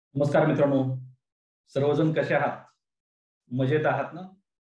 नमस्कार मित्रांनो, सर्वजण कसे आहात? मजेत आहात ना?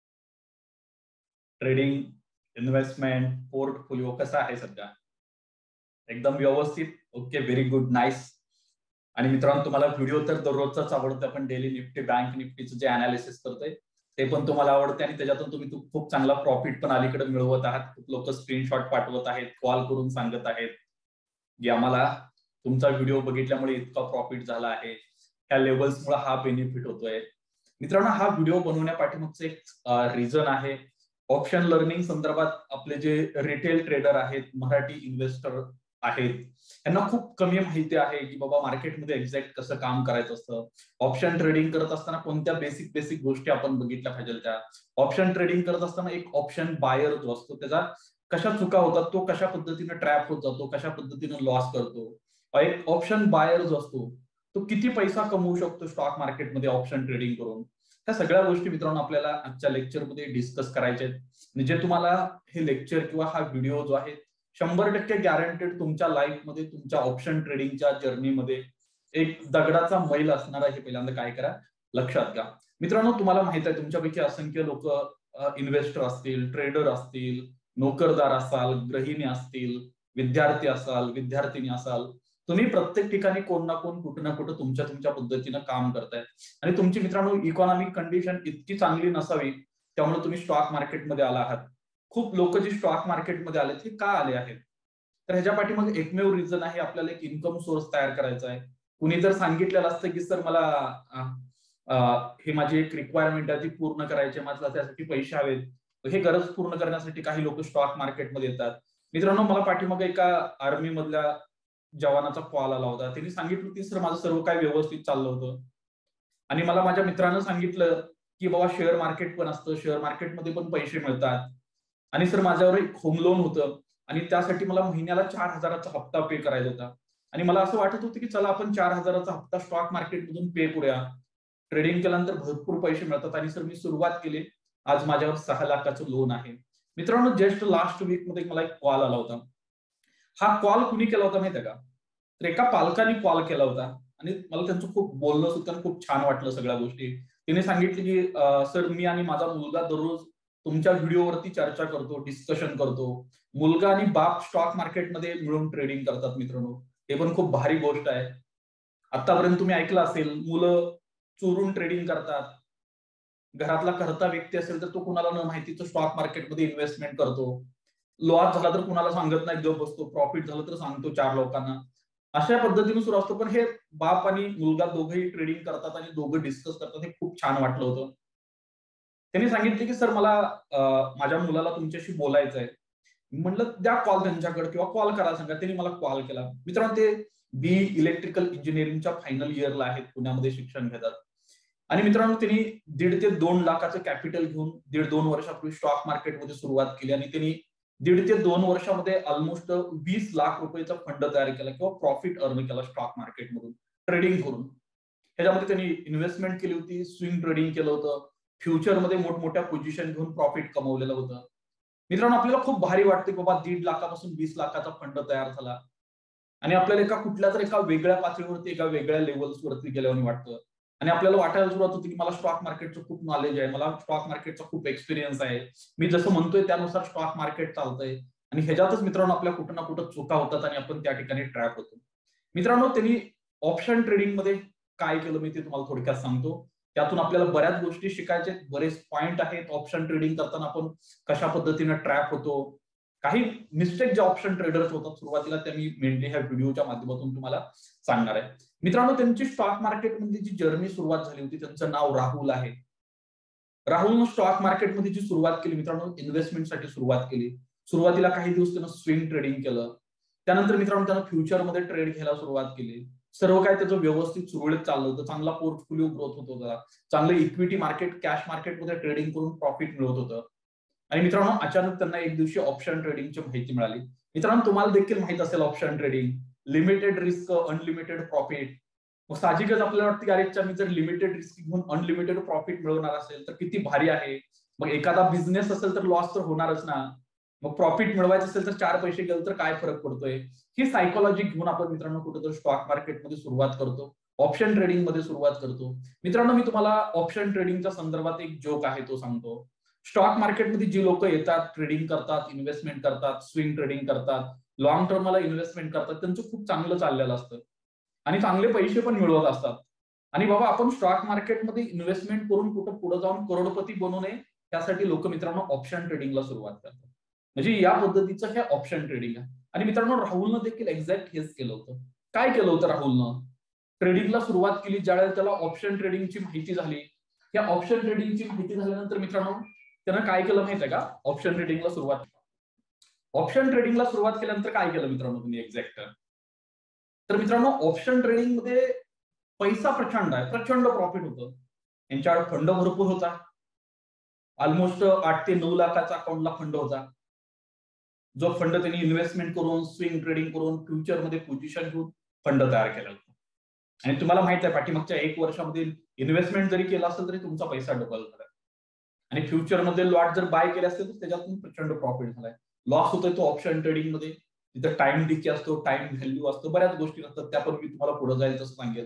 ट्रेडिंग, इन्व्हेस्टमेंट, पोर्टफोलिओ कसा आहे सध्या? एकदम व्यवस्थित. Okay, very good, nice. आणि मित्रांनो, तुम्हाला व्हिडिओ तर दररोजचाच आवडतो. आपण डेली निफ्टी, बँक निफ्टीचं जे अनालिसिस करतोय ते पण तुम्हाला आवडते आणि त्याच्यातून तुम्ही खूप चांगला प्रॉफिट पण अलीकडे मिळवत आहात. खूप लोक स्क्रीनशॉट पाठवत आहेत, कॉल करून सांगत आहेत की आम्हाला तुमचा व्हिडिओ बघितल्यामुळे इतका प्रॉफिट झाला आहे. ह्या लेवल्समुळे हा बेनिफिट होतोय. मित्रांनो, हा व्हिडिओ बनवण्यापाठीमागचं एक रिझन आहे. ऑप्शन लर्निंग संदर्भात आपले जे रिटेल ट्रेडर आहेत, मराठी इन्व्हेस्टर आहेत, यांना खूप कमी माहिती आहे की बाबा मार्केटमध्ये एक्झॅक्ट कसं काम करायचं असतं. ऑप्शन ट्रेडिंग करत असताना कोणत्या बेसिक गोष्टी आपण बघितल्या पाहिजे. त्या ऑप्शन ट्रेडिंग करत असताना एक ऑप्शन बायर जो असतो त्याचा कशा चुका होतात, तो कशा पद्धतीने ट्रॅप होत जातो, कशा पद्धतीने लॉस करतो. एक ऑप्शन बायर जो असतो तो किती पैसा कमवू शकतो स्टॉक मार्केटमध्ये ऑप्शन ट्रेडिंग करून. त्या सगळ्या गोष्टी मित्रांनो आपल्याला आजच्या लेक्चरमध्ये डिस्कस करायचे आहेत. म्हणजे तुम्हाला हे लेक्चर किंवा हा व्हिडिओ जो आहे 100% गॅरंटेड तुमच्या लाईफमध्ये, तुमच्या ऑप्शन ट्रेडिंगच्या जर्नीमध्ये एक दगडाचा मैल असणार आहे. पहिल्यांदा काय करा, लक्षात घ्या. मित्रांनो, तुम्हाला माहित आहे तुमच्यापैकी असंख्य लोक इन्व्हेस्टर असतील, ट्रेडर असतील, नोकरदार असाल, गृहिणी असतील, विद्यार्थी असाल, विद्यार्थिनी असाल. तुम्ही प्रत्येक ठिकाणी कोण ना कोण, कुठं ना कुठं तुमच्या पद्धतीनं काम करताय. आणि तुमची मित्रांनो इकॉनॉमिक कंडिशन इतकी चांगली नसावी, त्यामुळे तुम्ही स्टॉक मार्केटमध्ये आला आहात. खूप लोक जे स्टॉक मार्केटमध्ये आले ते का आले आहेत? तर ह्याच्या पाठीमागे एकमेव रिझन आहे, आपल्याला एक इन्कम सोर्स तयार करायचा आहे. कुणी जर सांगितलेलं असतं की सर मला हे माझी एक रिक्वायरमेंट आहे ती पूर्ण करायची, मला त्यासाठी पैसे हवेत, हे गरज पूर्ण करण्यासाठी काही लोक स्टॉक मार्केटमध्ये येतात. मित्रांनो, मला पाठीमागे एका आर्मी मधल्या जवानाचा कॉल आला होता. त्यांनी सांगितलं की सर माझं सर्व काही व्यवस्थित चाललं होतं आणि मला माझ्या मित्रानं सांगितलं की बाबा शेअर मार्केट पण असतं, शेअर मार्केटमध्ये पण पैसे मिळतात. आणि सर माझ्यावर एक होम लोन होतं आणि त्यासाठी मला महिन्याला 4,000चा हप्ता पे करायचा होता. आणि मला असं वाटत होतं की चला आपण 4,000चा हप्ता स्टॉक मार्केटमधून पे करूया. ट्रेडिंग केल्यानंतर भरपूर पैसे मिळतात. आणि सर मी सुरुवात केली. आज माझ्यावर 6 लाखाचं लोन आहे. मित्रांनो, जस्ट लास्ट वीक मध्ये मला एक कॉल आला होता. हा कॉल कुणी केला होता माहितीये का? तर एका पालकाने कॉल केला होता आणि मला त्यांचं खूप बोलणं सुद्धा खूप छान वाटलं सगळ्या गोष्टी. तिने सांगितलं की सर मी आणि माझा मुलगा दररोज तुमच्या व्हिडिओवरती चर्चा करतो, डिस्कशन करतो. मुलगा आणि बाप स्टॉक मार्केटमध्ये मिळून ट्रेडिंग करतात. मित्रांनो, हे पण खूप भारी गोष्ट आहे. आतापर्यंत तुम्ही ऐकलं असेल, मुलं चोरून ट्रेडिंग करतात. घरातला करता व्यक्ती असेल तर तो कुणाला न माहिती तो स्टॉक मार्केटमध्ये इन्व्हेस्टमेंट करतो. लॉस झाला तर कुणाला सांगत नाही, गप बसतो. प्रॉफिट झालं तर सांगतो 4 लोकांना. अशा पद्धतीने सुरू असतो. पण हे बाप आणि मुलगा दोघंही ट्रेडिंग करतात आणि दोघं डिस्कस करतात. हे खूप छान वाटलं होतं. त्यांनी सांगितले की सर मला माझ्या मुलाला तुमच्याशी बोलायचं आहे. म्हटलं द्या कॉल त्यांच्याकडे किंवा कॉल करा सांगा. त्यांनी मला कॉल केला. मित्रांनो, ते बी इलेक्ट्रिकल इंजिनिअरिंगच्या फायनल इयरला आहेत, पुण्यामध्ये शिक्षण घेतात. आणि मित्रांनो, त्यांनी 1.5 ते 2 लाखाचं कॅपिटल घेऊन 1.5-2 वर्षापूर्वी स्टॉक मार्केटमध्ये सुरुवात केली आणि त्यांनी 1.5 ते 2 वर्षामध्ये ऑलमोस्ट 20 लाख रुपयाचा फंड तयार केला किंवा प्रॉफिट अर्न केला स्टॉक मार्केटमधून ट्रेडिंग करून. ह्याच्यामध्ये त्यांनी इन्व्हेस्टमेंट केली होती, स्विंग ट्रेडिंग केलं होतं, फ्युचरमध्ये मोठमोठ्या पोझिशन घेऊन प्रॉफिट कमवलेलं होतं. मित्रांनो, आपल्याला खूप भारी वाटते बाबा 1.5 लाखापासून 20 लाखाचा फंड तयार झाला आणि आपल्याला कुठल्या तरी एका वेगळ्या पातळीवरती, एका वेगळ्या लेवल्सवरती गेल्यावर वाटतं. आणि आपल्याला वाटायला सुरुवात होती की मला स्टॉक मार्केटचं खूप नॉलेज आहे, मला स्टॉक मार्केटचा खूप एक्सपिरियन्स आहे, मी जसं म्हणतोय त्यानुसार स्टॉक मार्केट चालतंय. आणि ह्याच्यातच मित्रांनो आपल्या कुठं ना कुठं चुका होतात आणि आपण त्या ठिकाणी ट्रॅप होतो. मित्रांनो, त्यांनी ऑप्शन ट्रेडिंग मध्ये काय केलं मी ते तुम्हाला थोडक्यात सांगतो. त्यातून आपल्याला बऱ्याच गोष्टी शिकायचे, बरेच पॉइंट आहेत. ऑप्शन ट्रेडिंग करताना आपण कशा पद्धतीने ट्रॅप होतो, काही मिस्टेक जे ऑप्शन ट्रेडर्स होतात सुरुवातीला, त्या मी मेनली ह्या व्हिडिओच्या माध्यमातून तुम्हाला सांगणार आहे. मित्रांनो, त्यांची स्टॉक मार्केटमध्ये जी जर्नी सुरुवात झाली होती, त्यांचं नाव राहुल आहे. राहुलनं स्टॉक मार्केटमध्ये जी सुरुवात केली मित्रांनो, इन्व्हेस्टमेंटसाठी सुरुवात केली. सुरुवातीला काही दिवस त्यानं स्विंग ट्रेडिंग केलं. त्यानंतर मित्रांनो त्यानं फ्युचरमध्ये ट्रेड घ्यायला सुरुवात केली. सर्व काही त्याचं व्यवस्थित सुरळीत चाललं होतं. चांगला पोर्टफोलिओ ग्रोथ होत होता. चांगलं इक्विटी मार्केट, कॅश मार्केटमध्ये ट्रेडिंग करून प्रॉफिट मिळत होतं. आणि मित्रांनो, अचानक त्यांना एक दिवशी ऑप्शन ट्रेडिंगची माहिती मिळाली. मित्रांनो, तुम्हाला देखील माहित असेल option trading, limited risk, unlimited profit. मग साहजिकच आपल्याला वाटतं की अरे मी जर लिमिटेड रिस्क घेऊन अनलिमिटेड प्रॉफिट मिळवणार असेल तर किती भारी आहे. मग एखादा बिझनेस असेल तर लॉस तर होणारच ना. मग प्रॉफिट मिळवायचं असेल तर 4 पैसे गेले तर काय फरक पडतोय. ही सायकोलॉजी घेऊन आपण मित्रांनो कुठेतरी स्टॉक मार्केटमध्ये सुरुवात करतो. ऑप्शन ट्रेडिंग मध्ये सुरुवात करतो. मित्रांनो, मी तुम्हाला ऑप्शन ट्रेडिंगच्या संदर्भात एक जोक आहे तो सांगतो. स्टॉक मार्केटमध्ये जी लोक येतात, ट्रेडिंग करतात, इन्व्हेस्टमेंट करतात, स्विंग ट्रेडिंग करतात, लॉंग टर्मला इन्व्हेस्टमेंट करतात, त्यांचं खूप चांगलं चाललेलं असतं आणि चांगले पैसे पण मिळवत असतात. आणि बाबा आपण स्टॉक मार्केटमध्ये इन्व्हेस्टमेंट करून कुठं पुढे जाऊन करोडपती बनू नये, त्यासाठी लोक मित्रांनो ऑप्शन ट्रेडिंगला सुरुवात करतात. म्हणजे या पद्धतीचं हे ऑप्शन ट्रेडिंग आहे. आणि मित्रांनो, राहुलनं देखील एक्झॅक्ट हेच केलं होतं. काय केलं होतं राहुलनं? ट्रेडिंगला सुरुवात केली. ज्यावेळेला त्याला ऑप्शन ट्रेडिंगची माहिती झाली, या ऑप्शन ट्रेडिंगची माहिती झाल्यानंतर मित्रांनो त्यानं काय केलं माहिती आहे का? ऑप्शन ट्रेडिंगला सुरुवात केल्यानंतर काय केलं मित्रांनो तुम्ही एक्झॅक्ट? तर मित्रांनो, ऑप्शन ट्रेडिंग मध्ये पैसा प्रचंड आहे, प्रचंड प्रॉफिट होतं. यांच्याकडे फंड भरपूर होता. ऑलमोस्ट 8 ते 9 लाखाचा अकाउंटला फंड होता. जो फंड त्यांनी इन्व्हेस्टमेंट करून, स्विंग ट्रेडिंग करून, फ्युचरमध्ये पोझिशन घेऊन फंड तयार केला होता. आणि तुम्हाला माहित आहे पाठीमागच्या 1 वर्षामध्ये इन्व्हेस्टमेंट जरी केला असेल तरी तुमचा पैसा डबल झाला. आणि फ्युचरमध्ये लॉट जर बाय केले असतील तर त्याच्यातून प्रचंड प्रॉफिट झालाय. लॉस होतोय तो ऑप्शन ट्रेडिंग मध्ये. तिथं टाइम डिके असतो, टाइम व्हॅल्यू असतो, बऱ्याच गोष्टी असतात. त्या पण मी तुम्हाला पुढे जाईल तसं सांगेल.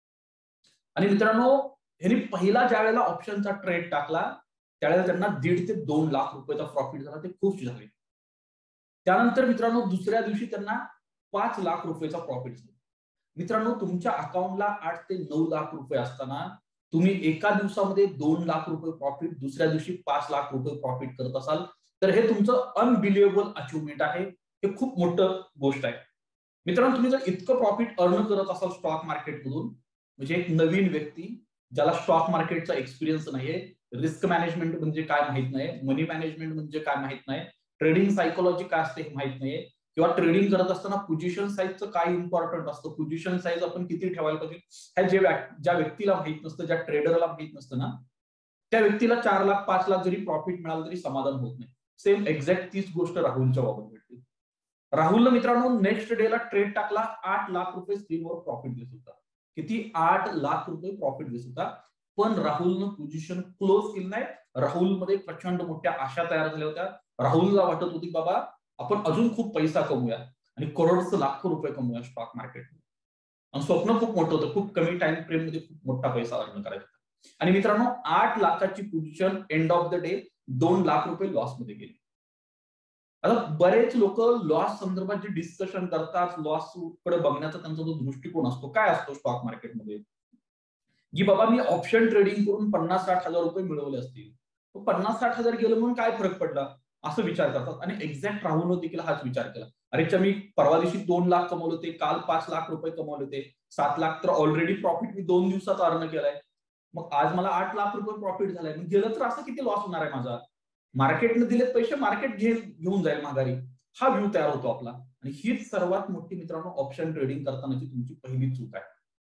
आणि मित्रांनो, ह्यांनी पहिला ज्या वेळेला ऑप्शनचा ट्रेड टाकला त्यावेळेला त्यांना 1.5 ते 2 लाख रुपयाचा प्रॉफिट झाला. ते खुश झाले. त्यानंतर मित्रांनो दुसऱ्या दिवशी त्यांना 5 लाख रुपयाचा प्रॉफिट झाला. मित्रांनो, तुमच्या अकाउंटला 8 ते 9 लाख रुपये असताना तुम्ही एका दिवसामध्ये 2 लाख रुपये प्रॉफिट, दुसऱ्या दिवशी 5 लाख रुपये प्रॉफिट करत असाल तर हे तुमचं अनबिलिव्हेबल अचिव्हमेंट आहे. हे खूप मोठं गोष्ट आहे. मित्रांनो, तुम्ही जर इतकं प्रॉफिट अर्न करत असाल स्टॉक मार्केटमधून, म्हणजे एक नवीन व्यक्ती ज्याला स्टॉक मार्केटचा एक्सपिरियन्स नाहीये, रिस्क मॅनेजमेंट म्हणजे काय माहित नाही, मनी मॅनेजमेंट म्हणजे काय माहित नाही, ट्रेडिंग सायकोलॉजी काय असते हे माहित नाहीये, किंवा ट्रेडिंग करत असताना पोझिशन साईजचं काय इम्पॉर्टंट असतं, पोझिशन साईज आपण किती ठेवायला पाहिजे, हे ज्या व्यक्तीला माहित नसतं, ज्या ट्रेडरला माहित नसतं ना, त्या व्यक्तीला 4 लाख 5 लाख जरी प्रॉफिट मिळालं तरी समाधान होत नाही. सेम एक्झॅक्ट तीच गोष्ट राहुलच्या बाबत भेटली. राहुलनं मित्रांनो नेक्स्ट डेला ट्रेड टाकला, 8 लाख रुपये स्क्रीनवर प्रॉफिट दिसत होता. किती? 8 लाख रुपये प्रॉफिट दिसत होता. पण राहुलनं पोझिशन क्लोज केली नाही. राहुलमध्ये प्रचंड मोठ्या आशा तयार झाल्या होत्या. राहुलला वाटत होती बाबा आपण अजून खूप पैसा कमवूया आणि करोडचं लाखो रुपये कमवूया स्टॉक मार्केटमध्ये. आणि स्वप्न खूप मोठं होतं. खूप कमी टाइम फ्रेम मध्ये खूप मोठा पैसा अर्न करायचा. आणि मित्रांनो 8 लाखाची position end of the day 2 lakh रुपये लॉस मध्ये गेली. आता बरेच लोक लॉस संदर्भात जे डिस्कशन करतात, लॉस कडे बघण्याचा त्यांचा जो दृष्टिकोन असतो, काय असतो स्टॉक मार्केटमध्ये, की बाबा मी ऑप्शन ट्रेडिंग करून 50-60 हजार रुपये मिळवले असतील, 50-60 हजार गेलं म्हणून काय फरक पडला असं विचार करतात. आणि एक्झॅक्ट राहुलनं देखील हाच विचार केला. अरे मी परवा दिवशी 2 लाख कमवले होते, काल 5 लाख रुपये कमवले होते, 7 लाख तर ऑलरेडी प्रॉफिट मी 2 दिवसात अर्न केलाय, मग आज मला 8 लाख रुपये प्रॉफिट झालाय, मग गेलं तर असं किती लॉस होणार आहे माझा, मार्केटने दिलेत पैसे मार्केट घेऊन जाईल माघारी, हा व्ह्यू तयार होतो आपला. आणि हीच सर्वात मोठी मित्रांनो ऑप्शन ट्रेडिंग करतानाची तुमची पहिली चूक आहे.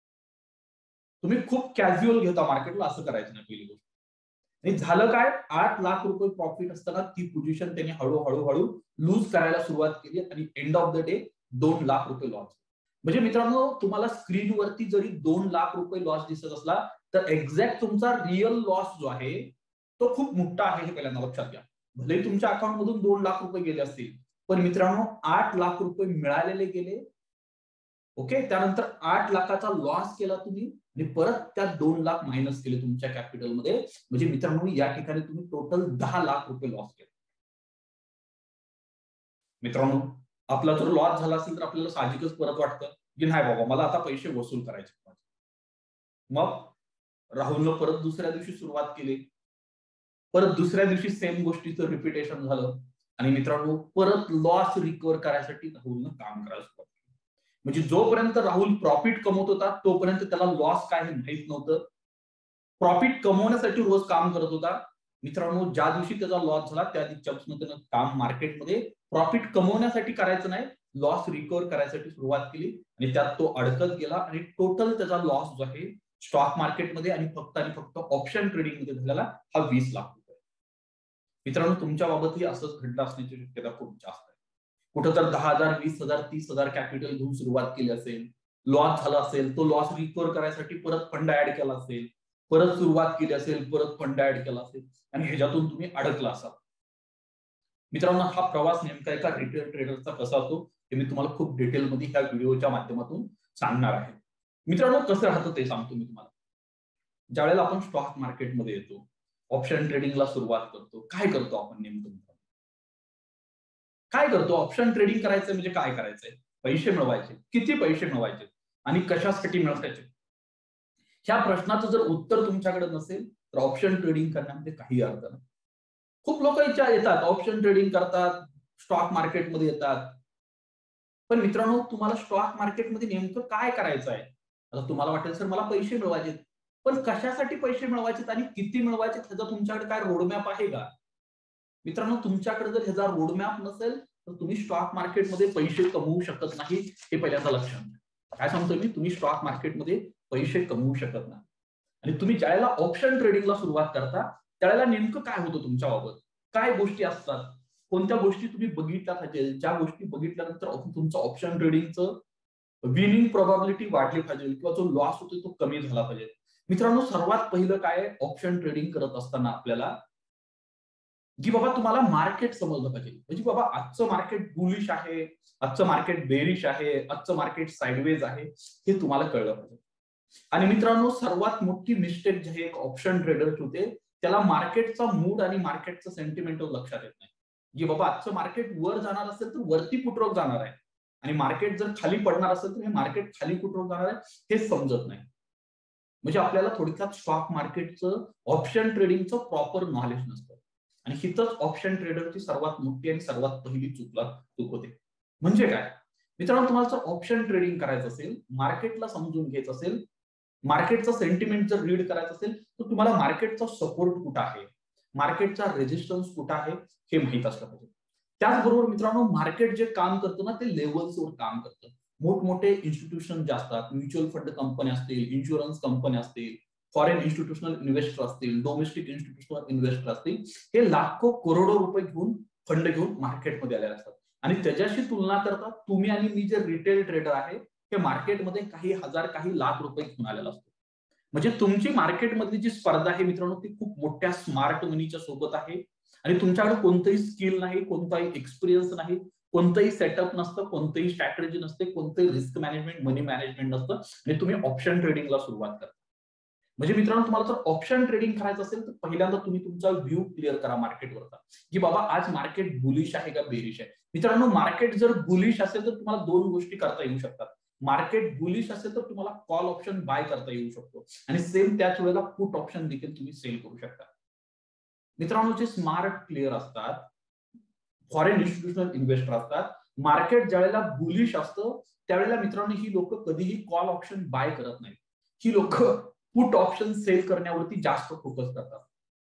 तुम्ही खूप कॅज्युअल घेता मार्केटला, असं करायचं नाही पहिली गोष्ट. आणि झालं काय, 8 लाख रुपये प्रॉफिट असताना ती पोझिशन त्यांनी हळूहळू लूज करायला सुरुवात केली आणि end of the day 2 lakh रुपये लॉस. म्हणजे मित्रांनो तुम्हाला स्क्रीनवरती जरी 2 लाख रुपये लॉस दिसत असला तर एक्झॅक्ट तुमचा रिअल लॉस जो आहे तो खूप मोठा आहे हे पहिल्यांदा लक्षात घ्या. भले तुमच्या अकाउंट मधून 2 लाख रुपये गेले असतील, पण मित्रांनो 8 लाख रुपये मिळालेले गेले. ओके, त्यानंतर 8 लाखाचा लॉस केला तुम्ही आणि परत त्या 2 लाख मायनस केले तुमच्या कॅपिटलमध्ये. म्हणजे मित्रांनो या ठिकाणी तुम्ही टोटल 10 लाख रुपये लॉस केले. मित्रांनो आपला जर लॉस झाला असेल तर आपल्याला साहजिकच परत वाटतं की नाही बाबा मला आता पैसे वसूल करायचे. मग राहुलनं परत दुसऱ्या दिवशी सुरुवात केली. परत दुसऱ्या दिवशी सेम गोष्टीचं रिपिटेशन झालं आणि मित्रांनो परत लॉस रिकव्हर करायसाठी राहुलनं काम करायला सुरुवात केली. म्हणजे जोपर्यंत राहुल प्रॉफिट कमवत होता तोपर्यंत त्याला लॉस काय हे माहित नव्हतं. प्रॉफिट कमवण्यासाठी रोज काम करत होता. मित्रांनो ज्या दिवशी त्याचा लॉस झाला त्या दिवसापासून त्यानं काम मार्केटमध्ये प्रॉफिट कमवण्यासाठी करायचं नाही, लॉस रिकव्हर करायसाठी सुरुवात केली आणि त्यात तो अडकत गेला आणि टोटल त्याचा लॉस जो आहे स्टॉक मार्केटमध्ये आणि फक्त ऑप्शन ट्रेडिंग मध्ये झालेला हा 20 लाख रुपये. मित्रांनो तुमच्या बाबतही असंच घडलं असण्याची शक्यता खूप जास्त आहे. कुठं तर 10,000 20,000 30,000 कॅपिटल घेऊन सुरुवात केली असेल, लॉस झाला असेल, तो लॉस रिकव्हर करायसाठी परत फंड ऍड केला असेल, परत सुरुवात केली असेल, परत फंड ऍड केला असेल आणि ह्याच्यातून तुम्ही अडकला असाल. मित्रांनो हा प्रवास नेमका एका रिटेल ट्रेडरचा कसा असतो हे मी तुम्हाला खूप डिटेलमध्ये ह्या व्हिडिओच्या माध्यमातून सांगणार आहे. मित्रांनो कसं राहतं ते सांगतो मी तुम्हाला. ज्यावेळेला आपण स्टॉक मार्केटमध्ये येतो, ऑप्शन ट्रेडिंगला सुरुवात करतो, काय करतो आपण नेमकं? काय करतो? ऑप्शन ट्रेडिंग करायचं म्हणजे काय करायचंय? पैसे मिळवायचे. किती पैसे मिळवायचे आणि कशासाठी मिळवायचे? ह्या प्रश्नाचं जर उत्तर तुमच्याकडे नसेल तर ऑप्शन ट्रेडिंग करण्यामध्ये काही अर्थ नाही. खूप लोक येतात, ऑप्शन ट्रेडिंग करतात, स्टॉक मार्केटमध्ये येतात. पण मित्रांनो, तुम्हाला स्टॉक मार्केटमध्ये नेमकं काय करायचं आहे? आता तुम्हाला वाटेल सर मला पैसे मिळवायचे, पण कशासाठी पैसे मिळवायचे आणि किती मिळवायचे ह्याचा तुमच्याकडे काय रोडमॅप आहे का? मित्रांनो, तुमच्याकडे जर ह्याचा रोडमॅप नसेल तर तुम्ही स्टॉक मार्केटमध्ये पैसे कमवू शकत नाही, हे पहिल्यांदा लक्षात घ्या. काय सांगतोय मी? तुम्ही स्टॉक मार्केटमध्ये पैसे कमवू शकत नाही. आणि तुम्ही ज्यावेळेला ऑप्शन ट्रेडिंगला सुरुवात करता त्यावेळेला नेमकं काय होतं तुमच्या बाबत? काय गोष्टी असतात? कोणत्या गोष्टी तुम्ही बघितल्या पाहिजे? ज्या गोष्टी बघितल्यानंतर तुमचं ऑप्शन ट्रेडिंगचं विनिंग प्रोबॅबिलिटी वाढली पाहिजे किंवा जो लॉस होतो तो कमी झाला पाहिजे. मित्रांनो, सर्वात पहिलं काय ऑप्शन ट्रेडिंग करत असताना आपल्याला की बाबा तुम्हाला मार्केट समजलं पाहिजे. म्हणजे बाबा आजचं मार्केट बुलिश आहे, आजचं मार्केट बेरिश आहे, आजचं मार्केट साइडवेज आहे, हे तुम्हाला कळलं पाहिजे. आणि मित्रांनो, सर्वात मोठी मिस्टेक जी आहे एक ऑप्शन ट्रेडर होते, त्याला मार्केटचा मूड आणि मार्केटचं सेंटिमेंट लक्षात येत नाही. की बाबा आजचं मार्केट वर जाणार असेल तर वरती कुठं जाणार आहे आणि मार्केट जर खाली पडणार असेल तर हे मार्केट खाली कुठं जाणार आहे हे समजत नाही. म्हणजे आपल्याला थोडक्यात स्टॉक मार्केटचं ऑप्शन ट्रेडिंगचं प्रॉपर नॉलेज नसतं. आणि हिथंच ऑप्शन ट्रेडरची सर्वात मोठी आणि सर्वात पहिली चूक होते. म्हणजे काय मित्रांनो, तुम्हाला जर ऑप्शन ट्रेडिंग करायचं असेल, मार्केटला समजून घ्यायचं असेल, मार्केटचा सेंटिमेंट जर रीड करायचं असेल तर तुम्हाला मार्केटचा सपोर्ट कुठं आहे, मार्केटचा रेजिस्टन्स कुठं आहे हे माहित असलं पाहिजे. त्याचबरोबर मित्रांनो, मार्केट जे काम करतं ना ते लेवल्सवर काम करतं. मोठमोठे इन्स्टिट्यूशन जे असतात, म्युच्युअल फंड कंपन्या असतील, इन्शुरन्स कंपन्या असतील, फॉरेन इन्स्टिट्यूशनल इन्व्हेस्टर असतील, डोमेस्टिक इन्स्टिट्यूशनल इन्व्हेस्टर असतील, हे लाखो करोडो रुपये घेऊन फंड घेऊन मार्केटमध्ये आलेले असतात. आणि त्याच्याशी तुलना करता तुम्ही आणि मी जे रिटेल ट्रेडर आहे हे मार्केटमध्ये काही हजार काही लाख रुपये घेऊन आलेला असतो. म्हणजे तुमची मार्केटमधली जी स्पर्धा आहे मित्रांनो ती खूप मोठ्या स्मार्ट मनीच्या सोबत आहे. आणि तुमच्याकडे कोणतंही स्किल नाही, कोणताही एक्सपिरियन्स नाही, कोणतंही सेटअप नसतं, कोणतंही स्ट्रॅटेजी नसते, कोणतंही रिस्क मॅनेजमेंट, मनी मॅनेजमेंट नसतं आणि तुम्ही ऑप्शन ट्रेडिंगला सुरुवात करता. म्हणजे मित्रांनो, तुम्हाला जर ऑप्शन ट्रेडिंग करायचं असेल तर पहिल्यांदा तुम्ही तुमचा व्ह्यू क्लिअर करा मार्केटवरचा, की बाबा आज मार्केट बुलिश आहे का बेरिश आहे. मित्रांनो, मार्केट जर बुलिश असेल तर तुम्हाला दोन गोष्टी करता येऊ शकतात. मार्केट बुलिश असेल तर तुम्हाला कॉल ऑप्शन बाय करता येऊ शकतो आणि सेम त्याच वेळेला पुट ऑप्शन देखील तुम्ही सेल करू शकता. मित्रांनो, जे स्मार्ट प्लेयर असतात, फॉरेन इन्स्टिट्यूशनल इन्व्हेस्टर असतात, मार्केट ज्यावेळेला बुलिश असतं त्यावेळेला मित्रांनो ही लोक कधीही कॉल ऑप्शन बाय करत नाहीत. ही लोक पुट ऑप्शन सेल करण्यावरती जास्त फोकस करतात.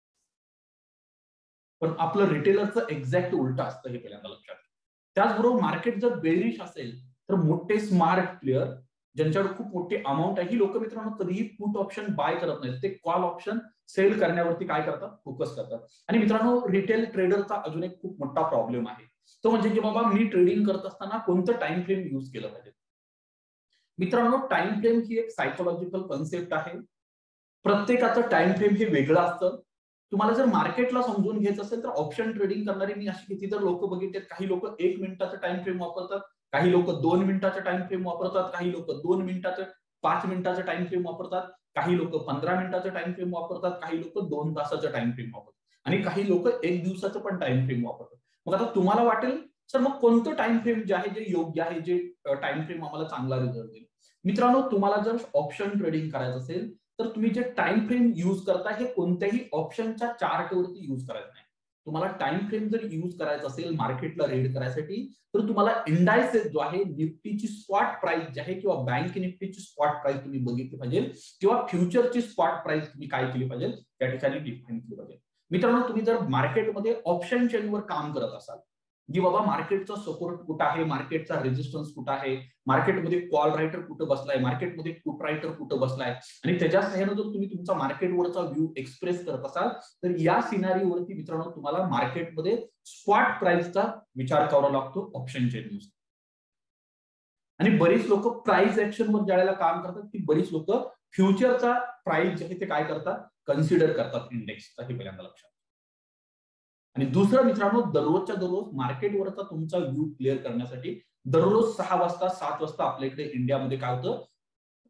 पण आपलं रिटेलरचं एक्झॅक्ट उलट असतं हे पहिल्यांदा लक्षात. त्याचबरोबर मार्केट जर बेरिश असेल तर मोठे स्मार्ट प्लेयर ज्यांच्याकडे खूप मोठी अमाऊंट आहे ही लोक मित्रांनो कधीही पुट ऑप्शन बाय करत नाहीत. ते कॉल ऑप्शन सेल करण्यावरती काय करतात, फोकस करतात. आणि मित्रांनो, रिटेल ट्रेडरचा अजून एक खूप मोठा प्रॉब्लेम आहे, तो म्हणजे की बाबा मी ट्रेडिंग करत असताना कोणतं टाइम फ्रेम यूज केलं पाहिजे. मित्रांनो, टाइम फ्रेम ही एक सायकोलॉजिकल कन्सेप्ट आहे. प्रत्येकाचं टाइम फ्रेम हे वेगळं असतं. तुम्हाला जर मार्केटला समजून घ्यायचं असेल तर ऑप्शन ट्रेडिंग करणारे मी अशी किती तर लोक बघितले, काही लोक 1 मिनिटाचा टाइम फ्रेम वापरतात, काही लोक 2 मिनिटाचा टाइम फ्रेम वापरतात, काही लोक 2 मिनिटाचं 5 मिनिटाचा टाइम फ्रेम वापरतात, काही लोक 15 मिनिटाचा टाइम फ्रेम वापरतात, काही लोक 2 तासाचा टाइम फ्रेम वापरतात आणि काही लोक 1 दिवसाचं पण टाइम फ्रेम वापरतात. मग आता तुम्हाला वाटेल सर मग कोणतं टाइम फ्रेम जे आहे जे योग्य आहे, जे टाइम फ्रेम आम्हाला चांगला रिझल्ट देईल. मित्रांनो, तुम्हाला जर ऑप्शन ट्रेडिंग करायचं असेल तर तुम्ही जे टाइम फ्रेम यूज करता हे कोणत्याही ऑप्शनच्या चार्टवरती यूज करायचं नाही. तुम्हाला टाइम फ्रेम जर यूज करायचा असेल मार्केटला रीड करायसाठी तर तुम्हाला इंडायसेस जो आहे, निफ्टीची स्पॉट प्राइस जी आहे किंवा बँक निफ्टीची स्पॉट प्राइस तुम्ही बघितली पाहिजे किंवा फ्युचरची स्पॉट प्राइस तुम्ही काय केली पाहिजे त्या ठिकाणी डिफाईन केली पाहिजे. मित्रांनो, तुम्ही जर मार्केटमध्ये ऑप्शन चेनवर काम करत असाल की बाबा मार्केटचा सपोर्ट कुठं आहे, मार्केटचा रेजिस्टन्स कुठं आहे, मार्केटमध्ये कॉल रायटर कुठं बसलाय, मार्केटमध्ये पुट रायटर कुठं बसलाय आणि त्याच्या सहाय्याने जर तुम्ही तुमचा मार्केटवरचा व्ह्यू एक्सप्रेस करत असाल तर या सिनारीवरती मित्रांनो तुम्हाला मार्केटमध्ये स्पॉट प्राइसचा विचार करावा लागतो ऑप्शन चेननुसार. आणि बरीच लोक प्राइस ऍक्शनवर ज्यावेळेला काम करतात ती बरीच लोक फ्युचरचा प्राइस जे आहे ते काय करतात, कन्सिडर करतात इंडेक्सचा, हे पहिल्यांदा लक्षात. आणि दुसरं मित्रांनो, दररोजच्या दररोज मार्केटवरचा तुमचा व्ह्यू क्लिअर करण्यासाठी दररोज 6 वाजता 7 वाजता आपल्या इकडे इंडियामध्ये काय होतं,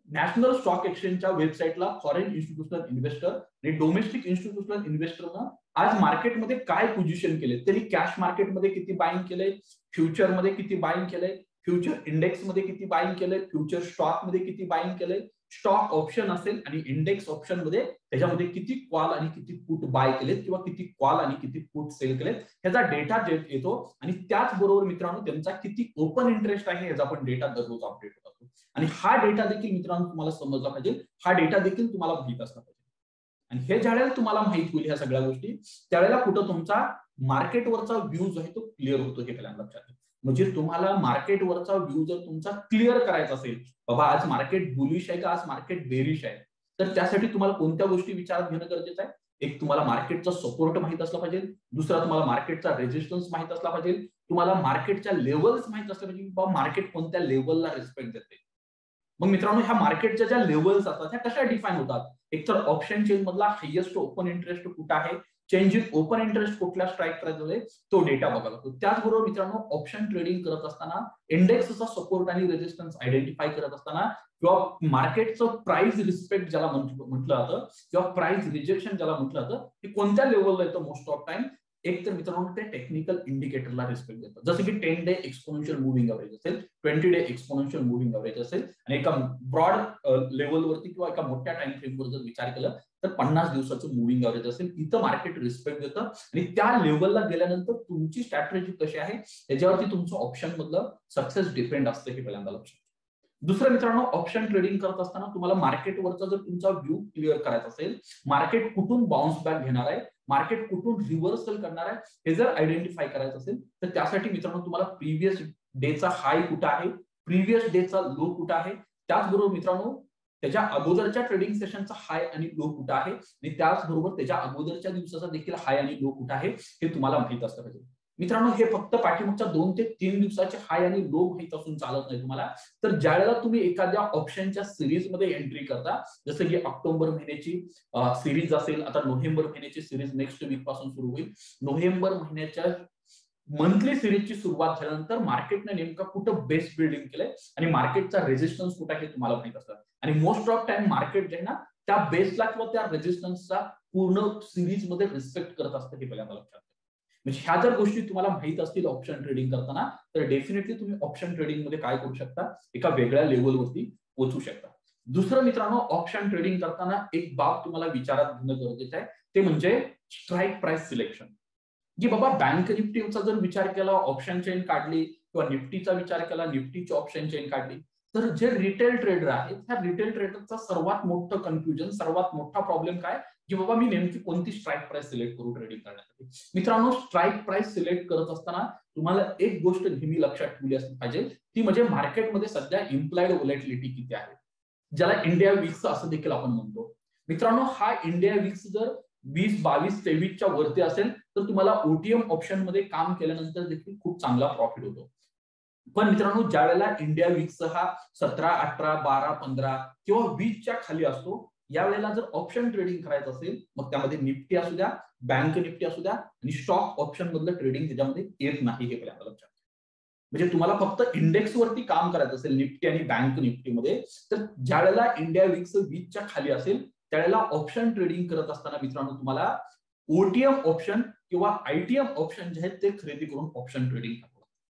नॅशनल स्टॉक एक्सचेंजच्या वेबसाईटला फॉरेन इन्स्टिट्यूशनल इन्व्हेस्टर आणि डोमेस्टिक इन्स्टिट्यूशनल इन्व्हेस्टरनं आज मार्केटमध्ये काय पोझिशन केले, त्यांनी कॅश मार्केटमध्ये किती बाईंग केलंय, फ्युचरमध्ये किती बाईंग केलंय, फ्युचर इंडेक्स मध्ये किती बाईंग केलंय, फ्युचर स्टॉक मध्ये किती बाईंग केलंय, स्टॉक ऑप्शन असेल आणि इंडेक्स ऑप्शन मध्ये त्याच्यामध्ये किती कॉल आणि किती पुट बाय केलेत किंवा किती कॉल आणि किती पुट सेल केलेत ह्याचा डेटा येतो. आणि त्याचबरोबर मित्रांनो त्यांचा किती ओपन इंटरेस्ट आहे याचा पण डेटा दररोज अपडेट होत असतो. आणि हा डेटा देखील मित्रांनो तुम्हाला समजला पाहिजे, हा डेटा देखील तुम्हाला माहित असला पाहिजे. आणि हे ज्यावेळेला तुम्हाला माहित होईल ह्या सगळ्या गोष्टी, त्यावेळेला कुठं तुमचा मार्केटवरचा व्ह्यू जो आहे तो क्लिअर होतो हे पहिल्यांदा लक्षात घ्या. म्हणजे तुम्हाला मार्केटवरचा व्ह्यू जर तुमचा क्लिअर करायचा असेल, बाबा आज मार्केट बुलिश आहे का आज मार्केट बेरिश आहे, तर त्यासाठी तुम्हाला कोणत्या गोष्टी विचारात घेणं गरजेचं आहे. एक तुम्हाला मार्केटचा सपोर्ट माहित असला पाहिजे, दुसरा तुम्हाला मार्केटचा रेजिस्टन्स माहित असला पाहिजे, तुम्हाला मार्केटच्या लेवल्स माहित असल्या पाहिजे, बाबा मार्केट कोणत्या लेवलला रिस्पेक्ट देते. मग मित्रांनो ह्या मार्केटच्या ज्या लेवल्स असतात ह्या कशा डिफाईन होतात. एक तर ऑप्शन चेन मधला हायेस्ट ओपन इंटरेस्ट कुठं आहे, चेंज इन ओपन इंटरेस्ट कुठल्या स्ट्राईक करायचा तो डेटा बघायला लागतो. त्याचबरोबर मित्रांनो ऑप्शन ट्रेडिंग करत असताना इंडेक्सचा सपोर्ट आणि रेजिस्टन्स आयडेंटिफाय करत असताना किंवा मार्केटचं प्राइस रिस्पेक्ट ज्याला म्हटलं जातं किंवा प्राइस रिजेक्शन ज्याला म्हटलं जातं ते कोणत्या लेवलला येतं मोस्ट ऑफ टाइम. एक तर मित्रांनो ते टेक्निकल इंडिकेटरला रिस्पेक्ट देतात, जसं की 10 डे एक्सपोनेन्शियल मुव्हिंग एव्हरेज असेल, 20 डे एक्सपोनेन्शियल मुव्हिंग एव्हरेज असेल आणि एका ब्रॉड लेवलवरती किंवा एका मोठ्या टाइम फ्रेमवर जर विचार केला तर 50 दिवसाचं मुव्हिंग एव्हरेज असेल, इथं मार्केट रिस्पेक्ट देतं. आणि त्या लेवलला गेल्यानंतर तुमची स्ट्रॅटेजी कशी आहे त्याच्यावरती तुमचं ऑप्शन मधलं सक्सेस डिपेंड असतं हे पहिल्यांदा लक्षात. दुसरं मित्रांनो ऑप्शन ट्रेडिंग करत असताना तुम्हाला मार्केटवरचा जर तुमचा व्ह्यू क्लिअर करायचा असेल, मार्केट कुठून बाउन्स बॅक घेणार आहे, मार्केट कुठून रिव्हर्सल करणार आहे हे जर आयडेंटिफाय करायचं असेल तर त्यासाठी मित्रांनो तुम्हाला प्रिव्हियस डेचा हाय कुठं आहे, प्रिव्हियस डेचा लो कुठं आहे, त्याचबरोबर मित्रांनो त्याच्या अगोदरच्या ट्रेडिंग सेशनचा हाय आणि लो कुठं आहे आणि त्याचबरोबर त्याच्या अगोदरच्या दिवसाचा देखील हाय आणि लो कुठं आहे हे तुम्हाला माहित असलं पाहिजे. मित्रांनो हे फक्त पाठीमागच्या 2 ते 3 दिवसाचे हाय आणि लो माहित असून चालत नाही तुम्हाला. तर ज्यावेळेला तुम्ही एखाद्या ऑप्शनच्या सिरीज मध्ये एंट्री करता, जसं की ऑक्टोबर महिन्याची सिरीज असेल, आता नोव्हेंबर महिन्याची सिरीज नेक्स्ट वीक पासून सुरू होईल, नोव्हेंबर महिन्याच्या मंथली सिरीजची सुरुवात झाल्यानंतर मार्केटने नेमका कुठं बेस बिल्डिंग केलंय आणि मार्केटचा रेजिस्टन्स कुठं आहे हे तुम्हाला माहित असतं. आणि मोस्ट ऑफ टाइम मार्केट जे आहे ना त्या बेसला किंवा त्या रेजिस्टन्सचा पूर्ण सिरीज मध्ये रिस्पेक्ट करत असतं हे पहिल्यांदा लक्षात. म्हणजे ह्या जर गोष्टी तुम्हाला माहित असतील ऑप्शन ट्रेडिंग करताना तर डेफिनेटली तुम्ही ऑप्शन ट्रेडिंग मध्ये काय करू शकता, एका वेगळ्या लेवलवरती पोहोचू शकता. दुसरं मित्रांनो ऑप्शन ट्रेडिंग करताना एक बाब तुम्हाला विचारात घेणं गरजेचं आहे, ते म्हणजे स्ट्राईक प्राइस सिलेक्शन. की बाबा बँक निफ्टीचा जर विचार केला ऑप्शन चेन काढली किंवा निफ्टीचा विचार केला निफ्टीची ऑप्शन चेन काढली, तर जे रिटेल ट्रेडर आहेत त्या रिटेल ट्रेडरचा सर्वात मोठं कन्फ्युजन, सर्वात मोठा प्रॉब्लेम काय की बाबा मी नेमकी कोणती स्ट्राईक प्राइस सिलेक्ट करू ट्रेडिंग करण्यासाठी. मित्रांनो स्ट्राईक प्राइस सिलेक्ट करत असताना तुम्हाला एक गोष्ट नेहमी लक्षात ठेवली असली पाहिजे, ती म्हणजे मार्केटमध्ये सध्या इम्प्लाइड व्होलॅटिलिटी किती आहे, ज्याला इंडिया विक्स असं देखील आपण म्हणतो. मित्रांनो हा इंडिया विक्स जर 20, 22, 23च्या वरती असेल तर तुम्हाला ओटीएम ऑप्शन मध्ये काम केल्यानंतर देखील खूप चांगला प्रॉफिट होतो. पण मित्रांनो ज्या वेळेला इंडिया विक्स हा 17, 18, 12, 15 किंवा 20च्या खाली असतो, यावेळेला जर ऑप्शन ट्रेडिंग करायचं असेल मग त्यामध्ये निफ्टी असू द्या, बँक निफ्टी असू द्या आणि स्टॉक ऑप्शन मधलं ट्रेडिंग त्याच्यामध्ये येत नाही हे पहिल्यांदा लक्षात. म्हणजे तुम्हाला फक्त इंडेक्स वरती काम करायचं असेल निफ्टी आणि बँक निफ्टीमध्ये, तर ज्या वेळेला इंडिया विक्स 20च्या खाली असेल त्यावेळेला ऑप्शन ट्रेडिंग करत असताना मित्रांनो तुम्हाला ओटीएम ऑप्शन किंवा आयटीएम ऑप्शन जे आहेत ते खरेदी करून ऑप्शन ट्रेडिंग करावं.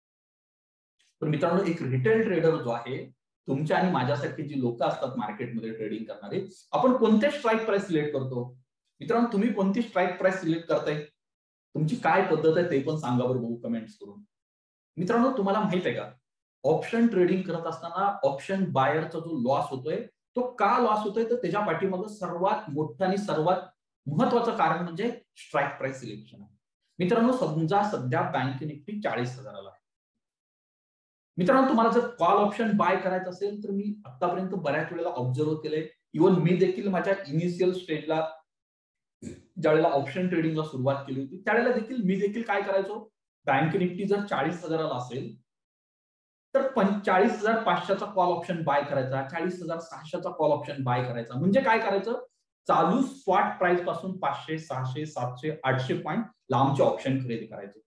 तर मित्रांनो एक रिटेल ट्रेडर जो आहे, तुमच्या आणि माझ्यासारखी जी लोक असतात मार्केटमध्ये ट्रेडिंग करणारे, आपण कोणते स्ट्राईक प्राइस सिलेक्ट करतो. मित्रांनो तुम्ही कोणती स्ट्राईक प्राइस सिलेक्ट करताय, तुमची काय पद्धत आहे ते पण सांगा बरं बघू कमेंट्स करून. मित्रांनो तुम्हाला माहित आहे का ऑप्शन ट्रेडिंग करत असताना ऑप्शन बायरचा जो लॉस होतोय तो का लॉस होतोय, तर त्याच्या पाठीमागे सर्वात मोठं आणि सर्वात महत्वाचं कारण म्हणजे स्ट्राईक प्राइस सिलेक्शन आहे. मित्रांनो समजा सध्या बँक निफ्टी 40,000ला आहे. मित्रांनो तुम्हाला जर कॉल ऑप्शन बाय करायचं असेल तर मी आतापर्यंत बऱ्याच वेळेला ऑब्झर्व केलंय, इव्हन मी देखील माझ्या इनिशियल स्टेजला ज्यावेळेला ऑप्शन ट्रेडिंगला सुरुवात केली होती त्यावेळेला देखील मी देखील काय करायचो, बँक निफ्टी जर 40,000ला असेल तर 40,500चा कॉल ऑप्शन बाय करायचा, 40,600चा कॉल ऑप्शन बाय करायचा. म्हणजे काय करायचं, चालू स्पॉट प्राइस पासून 500, 600, 700, 800 पॉईंट लांबचे ऑप्शन खरेदी करायचे.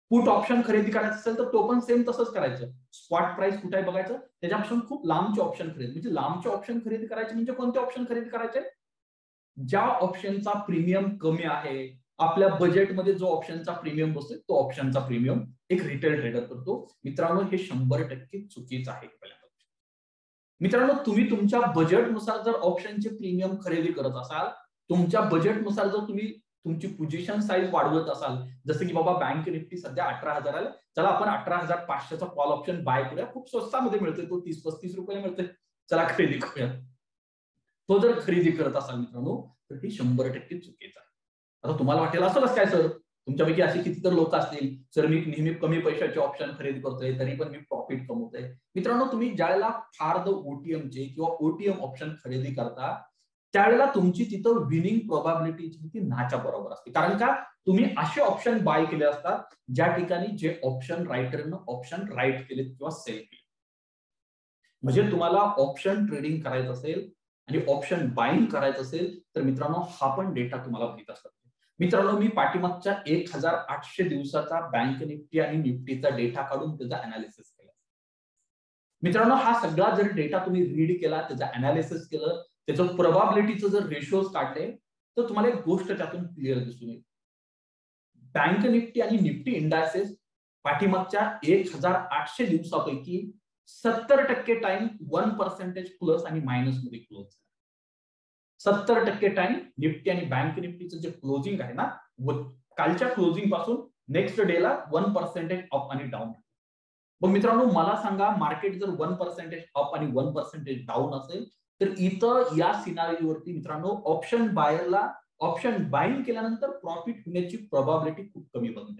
पुट ऑप्शन खरेदी करायचं असेल तर तो पण सेम तसंच करायचं. स्पॉट प्राइस कुठे आहे बघायचं, त्याच्यापासून खूप लांबचे ऑप्शन खरेदी. म्हणजे लांबचे ऑप्शन खरेदी करायचे म्हणजे कोणते ऑप्शन खरेदी करायचे, ज्या ऑप्शनचा प्रीमियम कमी आहे, आपल्या बजेटमध्ये जो ऑप्शनचा प्रीमियम बसतो तो ऑप्शनचा प्रीमियम एक रिटेल ट्रेडर करतो. मित्रांनो हे 100% चुकीचं आहे. मित्रांनो तुम्ही तुमच्या बजेटनुसार जर ऑप्शनचे प्रीमियम खरेदी करत असाल, तुमच्या बजेटनुसार जर तुम्ही तुमची पोझिशन साईज वाढवत असाल, जसं की बाबा बँक निफ्टी सध्या 18,000 आहे, चला आपण 18,500चा कॉल ऑप्शन बाय करूया, खूप स्वस्तामध्ये मिळतोय, तो 30-35 रुपये मिळतोय, चला खरेदी करूया. तो जर खरेदी करत असाल मित्रांनो तर हे 100% चुकीचं आहे. आता तुम्हाला वाटेल असं कसं काय सर, तुमच्यापैकी असे कितीतरी लोक असतील, सर मी नेहमी कमी पैशाचे ऑप्शन खरेदी करतोय तरी पण मी प्रॉफिट कमवतोय. मित्रांनो तुम्ही ज्यावेळेला हार्ड ओटीएमचे किंवा ओटीएम ऑप्शन खरेदी करता त्यावेळेला तुमची तिथं विनिंग प्रोबॅबिलिटी ती नाच्या बरोबर असते. कारण का तुम्ही असे ऑप्शन बाय केले असतात ज्या ठिकाणी जे ऑप्शन रायटरनं ऑप्शन राईट केले किंवा सेल केले. म्हणजे तुम्हाला ऑप्शन ट्रेडिंग करायचं असेल आणि ऑप्शन बाईंग करायचं असेल तर मित्रांनो हा पण डेटा तुम्हाला माहित असतो. मित्रांनो मी पाठीमागच्या 1800 दिवसाचा बँक निफ्टी आणि निफ्टीचा डेटा काढून त्याचा अनालिसिस केला. मित्रांनो हा सगळा जर डेटा तुम्ही रीड केला, त्याचा अनालिसिस केलं, त्याचं प्रोबॅबिलिटीचं जर रेशोज काढले तर तुम्हाला एक गोष्ट त्यातून क्लिअर दिसून येईल. बँक निफ्टी आणि निफ्टी इंडायसेस पाठीमागच्या 1800 दिवसापैकी 70% टाइम 1% प्लस आणि मायनस मध्ये क्लोज. 70% टाइम निफ्टी आणि बँक निफ्टीचं जे क्लोजिंग आहे ना, कालच्या क्लोजिंग पासून नेक्स्ट डेला 1% अप आणि डाऊन. मग मित्रांनो मला सांगा, मार्केट जर 1% अप आणि 1% डाऊन असेल तर इथं या सिनारिओवरती मित्रांनो ऑप्शन बायरला ऑप्शन बाईंग केल्यानंतर प्रॉफिट होण्याची प्रोबॅबिलिटी खूप कमी बनते.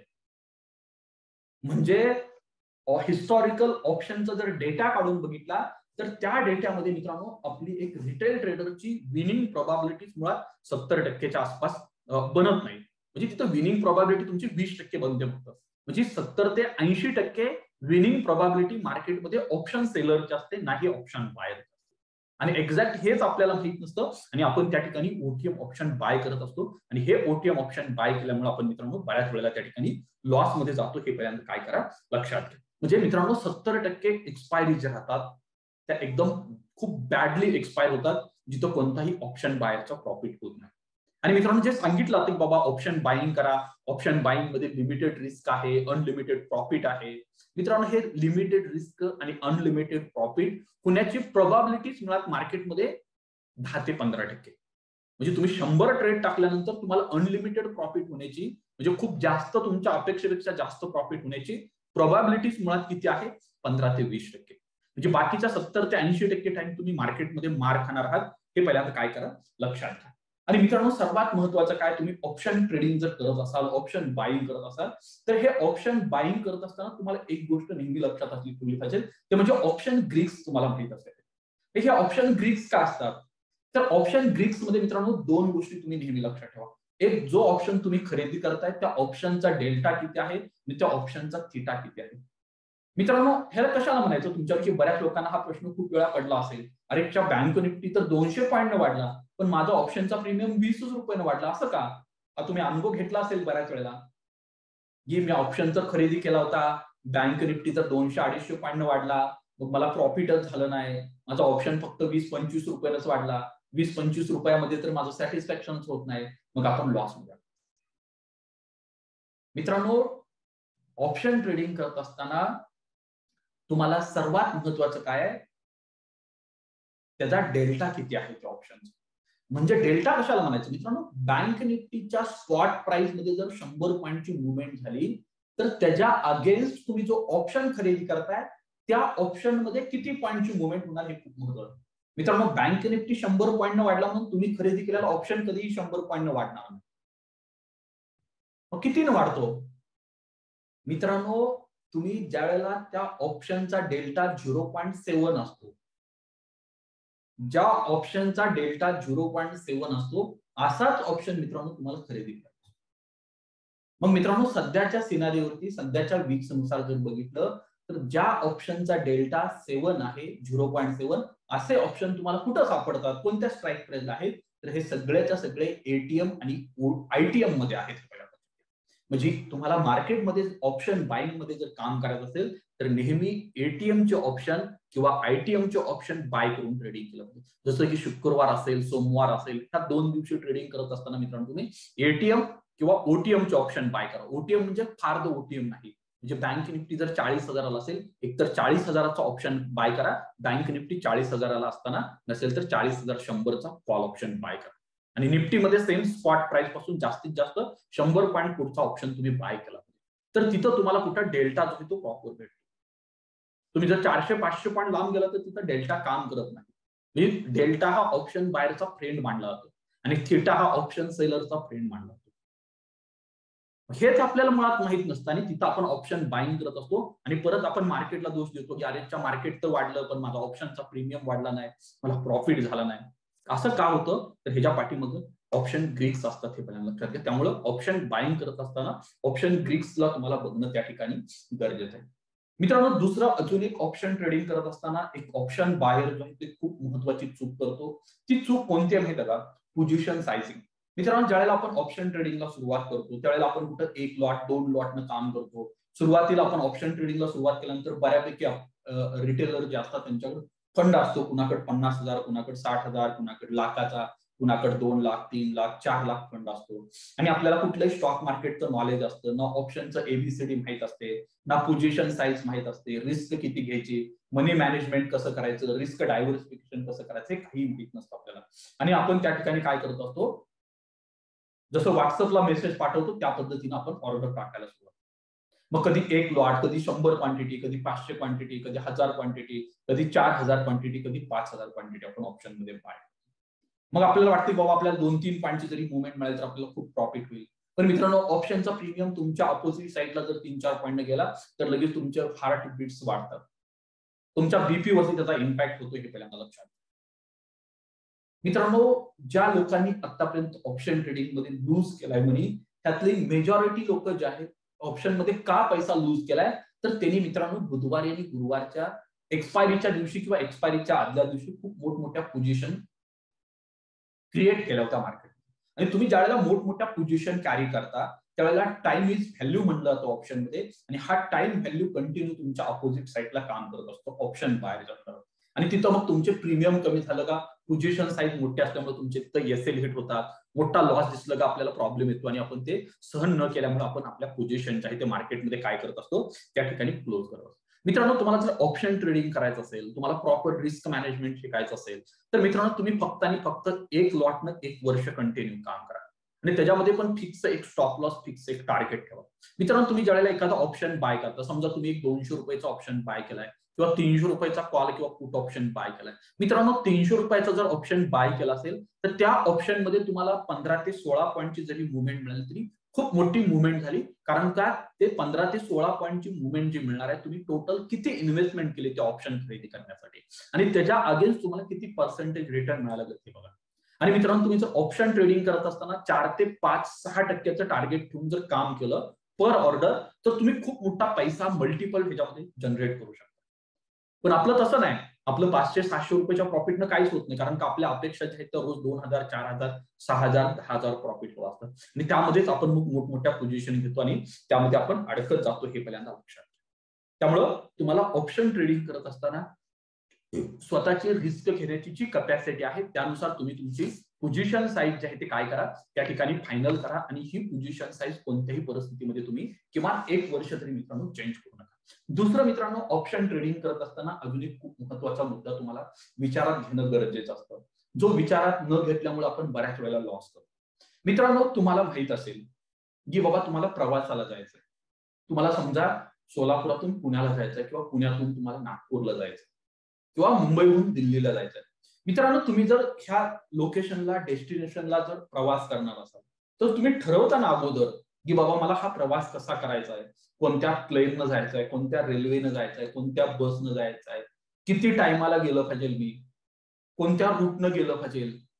म्हणजे हिस्टॉरिकल ऑप्शनचा जर डेटा काढून बघितला तर त्या डेटामध्ये मित्रांनो आपली एक रिटेल ट्रेडरची विनिंग प्रोबॅबिलिटी मुळात 70%च्या आसपास बनत नाही. म्हणजे तिथं विनिंग प्रोबॅबिलिटी तुमची 20% बनते फक्त. म्हणजे 70 ते 80% विनिंग प्रोबॅबिलिटी मार्केटमध्ये ऑप्शन सेलरची असते, नाही ऑप्शन बायर. आणि एक्झॅक्ट हेच आपल्याला माहित नसतं आणि आपण त्या ठिकाणी ओटीएम ऑप्शन बाय करत असतो आणि हे ओटीएम ऑप्शन बाय केल्यामुळे आपण मित्रांनो बऱ्याच वेळेला त्या ठिकाणी लॉस मध्ये जातो. हे पहिल्यांदा काय करा लक्षात घ्या. म्हणजे मित्रांनो 70% एक्सपायरी जे राहतात त्या एकदम खूप बॅडली एक्सपायर होतात, जिथं कोणताही ऑप्शन बायरचा प्रॉफिट होत नाही. आणि मित्रांनो जे सांगितलं की बाबा ऑप्शन बाईंग करा, ऑप्शन बाईंग मध्ये लिमिटेड रिस्क आहे, अनलिमिटेड प्रॉफिट आहे. मित्रांनो हे लिमिटेड रिस्क आणि अनलिमिटेड प्रॉफिट होण्याची प्रोबॅबिलिटीज मुळात मार्केटमध्ये 10 ते 15%. म्हणजे तुम्ही 100 ट्रेड टाकल्यानंतर तुम्हाला अनलिमिटेड प्रॉफिट होण्याची, म्हणजे खूप जास्त तुमच्या अपेक्षेपेक्षा जास्त प्रॉफिट होण्याची प्रोबॅबिलिटीज मुळात किती आहे, 15 ते 20%. म्हणजे बाकीच्या 70 ते 80% टाइम तुम्ही मार्केटमध्ये मार खाणार आहात. हे पहिल्यांदा काय करा लक्षात घ्या. आणि मित्रांनो सर्वात महत्वाचं काय, तुम्ही ऑप्शन ट्रेडिंग जर करत असाल, ऑप्शन बाईंग करत असाल तर हे ऑप्शन बाईंग करत असताना तुम्हाला एक गोष्ट नेहमी लक्षात असली पाहिजे, ते म्हणजे ऑप्शन ग्रीक्स तुम्हाला माहित असेल. हे ऑप्शन ग्रीक्स का असतात, तर ऑप्शन ग्रीक्स मध्ये मित्रांनो 2 गोष्टी तुम्ही नेहमी लक्षात ठेवा. एक, जो ऑप्शन तुम्ही खरेदी करताय त्या ऑप्शनचा डेल्टा किती आहे आणि त्या ऑप्शनचा थीटा किती आहे. मित्रांनो ह्याला कशाला म्हणायचं, तुमच्यापैकी बऱ्याच लोकांना हा प्रश्न खूप वेळा पडला असेल, अरे बँक निफ्टी तर 200 पॉईंटने वाढला पण माझा ऑप्शनचा प्रीमियम 20 रुपयाने वाढला, असं का. तुम्ही अनुभव घेतला असेल बऱ्याच वेळेला की मी ऑप्शनचा खरेदी केला होता, बँक निफ्टी तर 200-250 पॉईंटने वाढला, मग मला प्रॉफिटच झालं नाही, माझा ऑप्शन फक्त 20-25 रुपयानेच वाढला, 20-25 रुपयामध्ये तर माझं सॅटिस्फॅक्शन होत नाही, मग आपण लॉस मध्ये. मित्रांनो ऑप्शन ट्रेडिंग करत असताना तुम्हाला सर्वात महत्वाचं काय आहे, त्याचा डेल्टा किती आहे त्या ऑप्शनचा. म्हणजे डेल्टा कशाला म्हणायचं मित्रांनो, बँक निफ्टीच्या स्पॉट प्राइस मध्ये जर 100 पॉईंटची मुवमेंट झाली तर त्याच्या अगेन्स्ट तुम्ही जो ऑप्शन खरेदी करताय त्या ऑप्शन मध्ये किती पॉईंटची मुवमेंट होणार हे खूप महत्वाचं. मित्रांनो बँक निफ्टी 100 पॉईंट वाढला म्हणून तुम्ही खरेदी केलेला ऑप्शन कधीही 100 पॉईंट वाढणार नाही. मग कितीने वाढतो मित्रांनो, तुम्ही ज्या वेळेला त्या ऑप्शनचा डेल्टा 0.7 असतो, ज्या ऑप्शनचा डेल्टा 0.7 असतो असाच ऑप्शन मित्रांनो तुम्हाला खरेदी करायचा. मग मित्रांनो सध्याच्या सिनारिओवरती सध्याच्या वीक्स नुसार जर बघितलं तर ज्या ऑप्शनचा डेल्टा 7 आहे 0.7 असे ऑप्शन तुम्हाला कुठं सापडतात, कोणत्या स्ट्राईक प्राइसला आहेत, तर हे सगळ्याच्या सगळे एटीएम आणि आयटीएम मध्ये आहेत. म्हणजे तुम्हाला मार्केटमध्ये ऑप्शन बाईंग मध्ये जर काम करायचं असेल तर नेहमी एटीएमचे ऑप्शन किंवा आयटीएमचे ऑप्शन बाय करून ट्रेडिंग केलं पाहिजे. जसं की शुक्रवार असेल, सोमवार असेल, ह्या 2 दिवशी ट्रेडिंग करत असताना मित्रांनो तुम्ही एटीएम किंवा ओटीएमचे ऑप्शन बाय करा. ओटीएम म्हणजे फार द ओटीएम नाही, म्हणजे बँक निफ्टी जर 40,000 असेल एकतर 40,000चा ऑप्शन बाय करा, बँक निफ्टी 40,000 असताना नसेल तर 40,100चा कॉल ऑप्शन बाय करा. आणि निफ्टीमध्ये सेम स्पॉट प्राइस पासून जास्तीत जास्त 100 पॉईंट पुढचा ऑप्शन तुम्ही बाय केला तर तिथं तुम्हाला कुठं डेल्टा जो आहे तो प्रॉपर भेटतो. तुम्ही जर 400-500 पॉईंट लांब गेला तर तिथं डेल्टा काम करत नाही. डेल्टा हा ऑप्शन बायरचा फ्रेंड मानला जातो आणि थिटा हा ऑप्शन सेलरचा फ्रेंड मानला जातो. हेच आपल्याला मुळात माहित नसतं आणि तिथं आपण ऑप्शन बाईंग करत असतो आणि परत आपण मार्केटला दोष देतो की अरेच्या मार्केट तर वाढलं पण माझा ऑप्शनचा प्रीमियम वाढला नाही, मला प्रॉफिट झाला नाही. असं का होतं तर ह्याच्या पाठीमागं ऑप्शन ग्रीक्स असतात हे पहिल्यांदा लक्षात घ्या. त्यामुळे ऑप्शन बाईंग करत असताना ऑप्शन ग्रीक्सला तुम्हाला बघणं त्या ठिकाणी गरजेचं आहे. मित्रांनो दुसरं अजून एक ऑप्शन ट्रेडिंग करत असताना एक ऑप्शन बायर जो आहे ते खूप महत्वाची चूक करतो. ती चूक कोणती आहे माहिती आहे का? Position sizing. मित्रांनो ज्यावेळेला आपण ऑप्शन ट्रेडिंगला सुरुवात करतो त्यावेळेला आपण कुठं 1 लॉट 2 लॉटनं काम करतो. सुरुवातीला आपण ऑप्शन ट्रेडिंगला सुरुवात केल्यानंतर बऱ्यापैकी रिटेलर जे असतात त्यांच्याकडे फंड असतो, कुणाकडे 50,000, कुणाकडे 60,000, कुणाकडे लाखाचा, कुणाकडे 2 लाख, 3 लाख, 4 लाख फंड असतो आणि आपल्याला कुठलंही स्टॉक मार्केटचं नॉलेज असतं ना, ऑप्शनचं एबीसीडी माहित असते ना, पोझिशन साईज माहित असते, रिस्क किती घ्यायची, मनी मॅनेजमेंट कसं करायचं, रिस्क डायव्हर्सिफिकेशन कसं करायचं हे काही माहित नसतं आपल्याला. आणि आपण त्या ठिकाणी काय करत असतो, जसं व्हॉट्सअपला मेसेज पाठवतो त्या पद्धतीने आपण ऑर्डर टाकायला सुरुवात. मग कधी 1 लॉट, कधी 100 क्वांटिटी, कधी 500 क्वांटिटी, कधी 1000 क्वांटिटी, कधी 4000 क्वांटिटी, कधी 5000 क्वांटिटी आपण ऑप्शन मध्ये बाय. मग आपल्याला वाटते बाबा आपल्याला 2-3 पॉईंटची जरी मुवमेंट मिळाली तर आपल्याला खूप प्रॉफिट होईल. पण मित्रांनो ऑप्शनचा प्रीमियम तुमच्या अपोजिट साईडला जर 3-4 पॉईंट गेला तर लगेच तुमचे हार्ट बीट्स वाढतात, तुमच्या बीपी वरती त्याचा इम्पॅक्ट होतो हे पहिल्यांदा लक्षात. मित्रांनो ज्या लोकांनी आतापर्यंत ऑप्शन ट्रेडिंग मध्ये लूज केलाय मनी, त्यातली मेजॉरिटी लोक जे आहेत ऑप्शन मध्ये का पैसा लूज केलाय तर त्यांनी मित्रांनो बुधवारी आणि गुरुवारच्या एक्सपायरीच्या दिवशी किंवा एक्सपायरीच्या आदल्या दिवशी खूप मोठमोठ्या पोझिशन क्रिएट केल्या होत्या मार्केट. आणि तुम्ही ज्यावेळेला मोठमोठ्या पोझिशन कॅरी करता त्यावेळेला टाइम इज व्हॅल्यू म्हणलं जातं ऑप्शन मध्ये आणि हा टाइम व्हॅल्यू कंटिन्यू तुमच्या अपोजिट साईडला काम करत असतो ऑप्शन बाहेर. आणि तिथं मग तुमचे प्रीमियम कमी झालं का, पोझिशन साईज मोठे असल्यामुळे तुमचे तिथं एसएल हिट होतात, मोठा लॉस दिसलं का आपल्याला प्रॉब्लेम येतो आणि आपण ते सहन न केल्यामुळे आपण आपल्या पोझिशन जे आहे ते मार्केटमध्ये काय करत असतो त्या ठिकाणी क्लोज करत असतो. मित्रांनो तुम्हाला जर ऑप्शन ट्रेडिंग करायचं असेल, तुम्हाला प्रॉपर रिस्क मॅनेजमेंट शिकायचं असेल तर मित्रांनो तुम्ही फक्त आणि फक्त 1 लॉटनं 1 वर्ष कंटिन्यू काम करा आणि त्याच्यामध्ये पण फिक्स एक स्टॉप लॉस, फिक्स एक टार्गेट ठेवा. मित्रांनो तुम्ही ज्यावेळेला एखादा ऑप्शन बाय करता, समजा तुम्ही एक 200 रुपयाचा ऑप्शन बाय केलाय किंवा 300 रुपयाचा कॉल किंवा पुट ऑप्शन बाय केलाय. मित्रांनो 300 रुपयाचा जर ऑप्शन बाय केला असेल तर त्या ऑप्शन मध्ये तुम्हाला 15 ते 16 पॉईंटची जरी मुवमेंट मिळाली तरी खूप मोठी मुवमेंट झाली. कारण का ते 15 ते 16 पॉईंटची मुवमेंट जी मिळणार आहे, तुम्ही टोटल किती इन्व्हेस्टमेंट केली त्या ऑप्शन खरेदी करण्यासाठी आणि त्याच्या अगेन्स्ट तुम्हाला किती पर्सेंटेज रिटर्न मिळालं ते बघा. आणि मित्रांनो तुम्ही जर ऑप्शन ट्रेडिंग करत असताना 4 ते 5-6% टार्गेट ठेवून जर काम केलं पर ऑर्डर तर तुम्ही खूप मोठा पैसा मल्टिपल ह्याच्यामध्ये जनरेट करू शकता. पण आपलं तसं नाही, आपलं 500-700 रुपयाच्या प्रॉफिटनं काहीच होत नाही, कारण का आपल्या अपेक्षा जे आहेत तर रोज 2000, 4000, 6000, 10,000 प्रॉफिट होत असतं आणि त्यामध्येच आपण मोठमोठ्या पोझिशन घेतो आणि त्यामध्ये आपण अडकत जातो हे पहिल्यांदा लक्षात. त्यामुळं तुम्हाला ऑप्शन ट्रेडिंग करत असताना स्वतःची रिस्क घेण्याची जी कॅपॅसिटी आहे त्यानुसार तुम्ही तुमची पोझिशन साईज जे आहे ते काय करा त्या ठिकाणी फायनल करा आणि ही पोझिशन साईज कोणत्याही परिस्थितीमध्ये तुम्ही किमान 1 वर्ष तरी मित्रांनो चेंज करू नका. दुसरं मित्रांनो ऑप्शन ट्रेडिंग करत असताना अजून एक खूप महत्वाचा मुद्दा तुम्हाला विचारात घेणं गरजेचं असतं, जो विचारात न घेतल्यामुळे आपण बऱ्याच वेळेला लॉस करतो. मित्रांनो तुम्हाला माहित असेल की बाबा तुम्हाला प्रवासाला जायचंय, तुम्हाला समजा सोलापुरातून पुण्याला जायचंय किंवा पुण्यातून तुम्हाला नागपूरला जायचंय किंवा मुंबईहून दिल्लीला जायचंय. मित्रांनो तुम्ही जर ह्या लोकेशनला डेस्टिनेशनला जर प्रवास करणार असाल तर तुम्ही ठरवता ना अगोदर की बाबा मला हा प्रवास कसा करायचा आहे, कोणत्या प्लेननं जायचंय, कोणत्या रेल्वेनं जायचंय, कोणत्या बसनं जायचंय, किती टायमाला गेलं पाहिजे, मी कोणत्या रूटनं गेलं पाहिजे,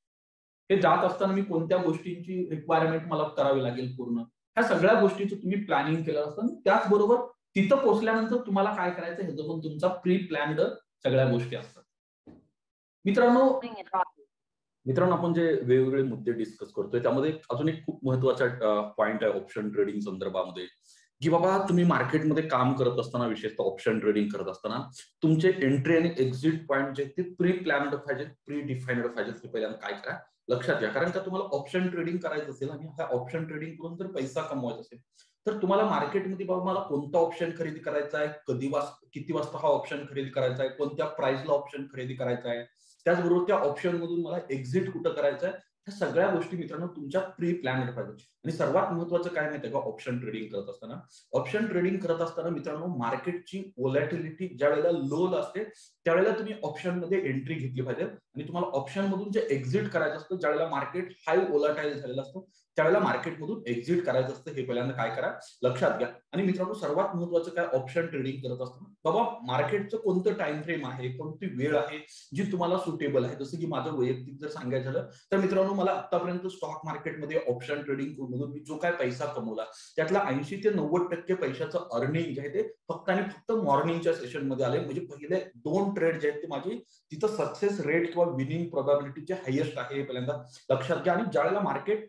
हे जात असताना मी कोणत्या गोष्टींची रिक्वायरमेंट मला करावी लागेल पूर्ण, ह्या सगळ्या गोष्टीचं तुम्ही प्लॅनिंग केलं असतं. त्याचबरोबर तिथं पोहोचल्यानंतर तुम्हाला काय करायचं ह्याचं पण तुमचा प्री प्लॅन्ड सगळ्या गोष्टी असतात. मित्रांनो मित्रांनो, आपण जे वेगवेगळे मुद्दे डिस्कस करतोय त्यामध्ये अजून एक खूप महत्वाचा पॉइंट आहे ऑप्शन ट्रेडिंग संदर्भामध्ये, की बाबा तुम्ही मार्केटमध्ये काम करत असताना, विशेषतः ऑप्शन ट्रेडिंग करत असताना तुमचे एंट्री आणि एक्झिट पॉइंट जे ते प्री प्लॅन्ड पाहिजे, प्री डिफाईन्ड पाहिजे. हे पहिल्यांदा काय करा, लक्षात घ्या. कारण का तुम्हाला ऑप्शन ट्रेडिंग करायचं असेल आणि हा ऑप्शन ट्रेडिंग करून जर पैसा कमवायचा असेल तर तुम्हाला मार्केटमध्ये बाबा मला कोणता ऑप्शन खरेदी करायचा आहे, किती वाजता हा ऑप्शन खरेदी करायचा आहे, कोणत्या प्राइसला ऑप्शन खरेदी करायचा आहे, त्याचबरोबर त्या ऑप्शन मधून मला एक्झिट कुठं करायचं आहे, ह्या सगळ्या गोष्टी मित्रांनो तुमच्या प्री प्लॅन्ड पाहिजे. आणि सर्वात महत्वाचं काय माहितीये का, ऑप्शन ट्रेडिंग करत असताना मित्रांनो, मार्केटची व्होलॅटिलिटी ज्या वेळेला लो असते त्यावेळेला तुम्ही ऑप्शन मध्ये एंट्री घेतली पाहिजे. आणि तुम्हाला ऑप्शन मधून जे एक्झिट करायचं असतं, ज्यावेळेला मार्केट हाय व्होलॅटाईल झालेलं असतं त्यावेळेला मार्केटमधून एक्झिट करायचं असतं. हे पहिल्यांदा काय करा, लक्षात घ्या. आणि मित्रांनो, सर्वात महत्वाचं काय, ऑप्शन ट्रेडिंग करत असताना बाबा मार्केटचं कोणतं टाइम फ्रेम आहे, कोणती वेळ आहे जी तुम्हाला सुटेबल आहे. जसं की माझं वैयक्तिक जर सांगायचं झालं तर मित्रांनो, मला आतापर्यंत स्टॉक मार्केटमध्ये ऑप्शन ट्रेडिंग मधून मी जो काय पैसा कमवला त्यातला 80 ते 90% पैशाचं अर्निंग जे आहे ते फक्त आणि फक्त मॉर्निंगच्या सेशन मध्ये आले. म्हणजे पहिले 2 ट्रेड जे आहेत ते माझी तिथं सक्सेस रेट किंवा विनिंग प्रोबॅबिलिटी हायेस्ट आहे, हे पहिल्यांदा लक्षात घ्या. आणि ज्यावेळेला मार्केट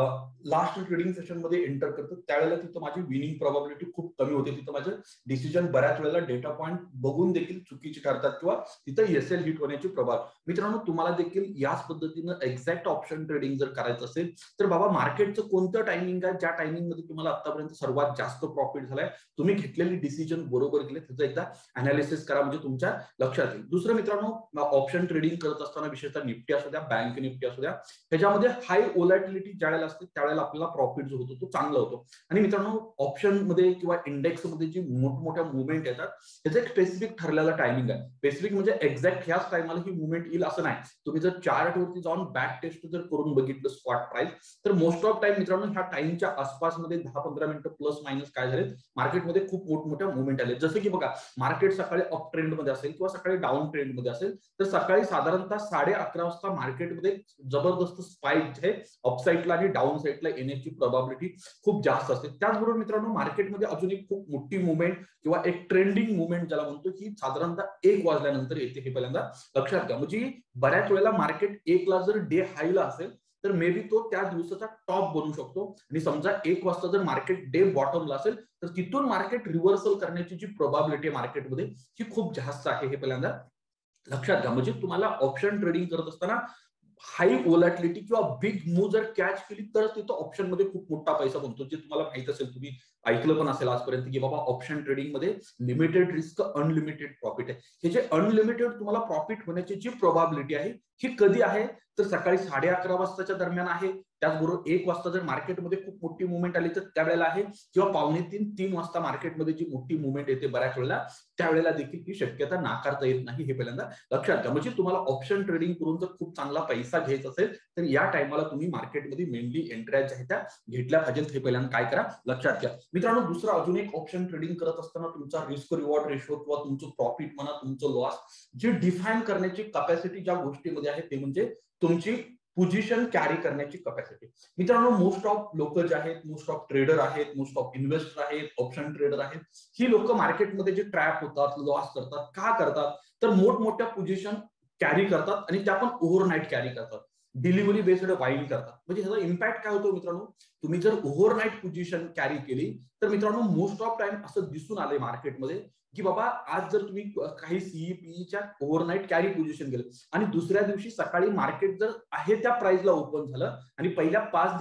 लास्ट ट्रेडिंग सेशन मध्ये एंटर करतो त्यावेळेला तिथं माझी विनिंग प्रोबॅबिलिटी खूप कमी होते. तिथं माझं डिसिजन बऱ्याच वेळेला डेटा पॉईंट बघून देखील चुकीचे ठरतात किंवा तिथं एसएल हिट होण्याची प्रभाव. मित्रांनो, तुम्हाला देखील याच पद्धतीनं एक्झॅक्ट ऑप्शन ट्रेडिंग जर करायचं असेल तर बाबा मार्केटचं कोणतं टायमिंग आहे, ज्या टायमिंग मध्ये तुम्हाला आतापर्यंत सर्वात जास्त प्रॉफिट झालाय, तुम्ही घेतलेली डिसिजन बरोबर केले, त्याचं एकदा अनालिसिस करा, म्हणजे तुमच्या लक्षात येईल. दुसरं मित्रांनो, ऑप्शन ट्रेडिंग करत असताना विशेषतः निफ्टी असू द्या, बँक निफ्टी असू द्या, त्याच्यामध्ये हाय व्होलॅटिलिटी ज्यावेळेला असते त्यावेळेला आपल्याला प्रॉफिट जो होतो तो चांगला होतो. आणि मित्रांनो, ऑप्शन मध्ये किंवा इंडेक्स मध्ये जी मोठमोठ्या मुवमेंट येतात त्याचं एक स्पेसिफिक ठरलेलं टायमिंग आहे. स्पेसिफिक म्हणजे एक्झॅक्ट ह्याच टायमाला ही मुवमेंट येईल असं नाही. तुम्ही जर चार्ट वरती जाऊन बॅक टेस्ट जर करून बघितलं स्पॉट प्राइस, तर मोस्ट ऑफ टाइम मित्रांनो ह्या टाइमच्या आसपास मध्ये 10-15 मिनिटं प्लस मायनस काय झाले, मार्केटमध्ये खूप मोठमोठ्या मुवमेंट आले. जसं की बघा, मार्केट सकाळी अप ट्रेंड मध्ये असेल किंवा सकाळी डाऊन ट्रेंड मध्ये असेल तर सकाळी साधारणतः 11:30 वाजता मार्केटमध्ये जबरदस्त स्पाइक आहे अपसाईडला आणि डाऊन साईडला येण्याची प्रोबॅबिलिटी खूप जास्त असते. त्याचबरोबर मित्रांनो, मार्केटमध्ये अजून एक खूप मोठी मुवमेंट किंवा एक ट्रेंडिंग मुवमेंट ज्याला म्हणतो की साधारणतः 1 वाजल्यानंतर येते, हे पहिल्यांदा लक्षात घ्या. म्हणजे बऱ्याच वेळेला मार्केट 1 ला जर डे हायला असेल तर मे बी तो त्या दिवसाचा टॉप बनू शकतो. आणि समजा 1 वाजता जर मार्केट डे बॉटमला असेल तर तिथून मार्केट रिव्हर्सल करण्याची जी प्रोबॅबिलिटी आहे मार्केटमध्ये ही खूप जास्त आहे, हे पहिल्यांदा लक्षात घ्या. म्हणजे तुम्हाला ऑप्शन ट्रेडिंग करत असताना हाय व्होलॅटिलिटी किंवा बिग मूव जर कॅच केली तर तिथं ऑप्शन मध्ये खूप मोठा पैसा बनतो. जे तुम्हाला माहित असेल, तुम्ही ऐकलं पण असेल आजपर्यंत, की बाबा ऑप्शन ट्रेडिंग मध्ये लिमिटेड रिस्क अनलिमिटेड प्रॉफिट आहे. हे जे अनलिमिटेड तुम्हाला प्रॉफिट होण्याची जी प्रोबॅबिलिटी आहे ही कधी आहे तर सकाळी 11:30 वाजताच्या दरम्यान आहे. त्याचबरोबर 1 वाजता जर मार्केटमध्ये खूप मोठी मुवमेंट आली तर त्यावेळेला आहे, किंवा 2:45-3 वाजता मार्केटमध्ये जी मोठी मुवमेंट येते बऱ्याच वेळेला त्यावेळेला देखील ही शक्यता नाकारता येत नाही, हे पहिल्यांदा लक्षात घ्या. म्हणजे तुम्हाला ऑप्शन ट्रेडिंग करून जर खूप चांगला पैसा घ्यायचा असेल तर या टायमाला तुम्ही मार्केटमध्ये मेनली एंट्र्या ज्या आहेत त्या घेतल्या पाहिजेत, हे पहिल्यांदा काय करा, लक्षात घ्या. मित्रांनो, दुसरं अजून एक, ऑप्शन ट्रेडिंग करत असताना तुमचा रिस्क रिवॉर्ड रेशो किंवा तुमचं प्रॉफिट म्हणा, तुमचं लॉस जे डिफाईन करण्याची कॅपॅसिटी ज्या गोष्टीमध्ये आहे ते म्हणजे तुमची पोझिशन कॅरी करण्याची कॅपॅसिटी. मित्रांनो, मोस्ट ऑफ लोक जे आहेत, मोस्ट ऑफ ट्रेडर आहेत, मोस्ट ऑफ इन्व्हेस्टर आहेत, ऑप्शन ट्रेडर आहेत, ही लोक मार्केटमध्ये जे ट्रॅप होतात, लॉस करतात, का करतात तर मोठमोठ्या पोझिशन कॅरी करतात आणि त्या पण ओव्हरनाईट कॅरी करतात, डिलिव्हरी बेस्ड बाईंग करतात. म्हणजे ह्याचा इम्पॅक्ट काय होतो मित्रांनो, तुम्ही जर ओव्हरनाईट पोझिशन कॅरी केली तर मित्रांनो मोस्ट ऑफ टाइम असं दिसून आलंय मार्केटमध्ये की बाबा आज जर तुम्ही काही सीईपीच्या ओव्हरनाईट कॅरी पोझिशन गेलं आणि दुसऱ्या दिवशी सकाळी मार्केट जर आहे त्या प्राइसला ओपन झालं आणि पहिल्या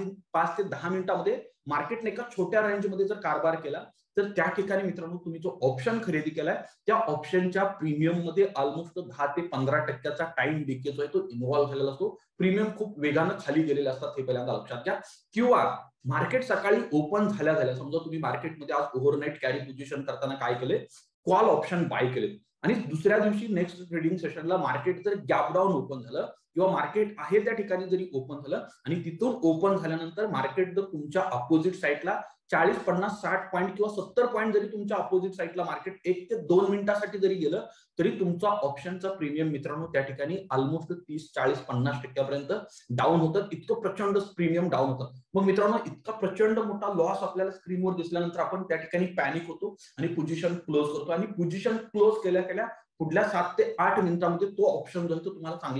5 ते 10 मिनिटांमध्ये मार्केटने एका छोट्या रेंजमध्ये जर कारभार केला तर त्या ठिकाणी मित्रांनो तुम्ही जो ऑप्शन खरेदी केलाय त्या ऑप्शनच्या प्रीमियम मध्ये ऑलमोस्ट 10 ते 15% टाइम डिके जो आहे तो इन्व्हॉल्व्ह झालेला असतो. प्रीमियम खूप वेगानं खाली गेलेले असतात, हे पहिल्यांदा लक्षात घ्या. किंवा मार्केट सकाळी ओपन झाल्या समजा तुम्ही मार्केटमध्ये आज ओव्हरनाईट कॅरी पोझिशन करताना काय केले, कॉल ऑप्शन बाय केले आणि दुसऱ्या दिवशी नेक्स्ट ट्रेडिंग सेशनला मार्केट जर गॅप डाऊन ओपन झालं किंवा मार्केट आहे त्या ठिकाणी जरी ओपन झालं आणि तिथून ओपन झाल्यानंतर मार्केट जर तुमच्या अपोजिट साईडला 40, 50, 60 पॉईंट किंवा 70 पॉईंट जरी तुमच्या अपोजिट साईडला मार्केट 1 ते 2 मिनिटासाठी जरी गेलं तरी तुमचा ऑप्शनचा प्रीमियम मित्रांनो त्या ठिकाणी ऑलमोस्ट 30, 40, 50% डाऊन होतं. इतकं प्रचंड प्रीमियम डाऊन होतं. मग मित्रांनो इतका प्रचंड मोठा लॉस आपल्याला स्क्रीनवर दिसल्यानंतर आपण त्या ठिकाणी पॅनिक होतो आणि पोझिशन क्लोज करतो आणि पोझिशन क्लोज केल्या केल्या पुढल्या 7 ते 8 मिनिटांमध्ये तो ऑप्शन जो आहे तो तुम्हाला चांगल्या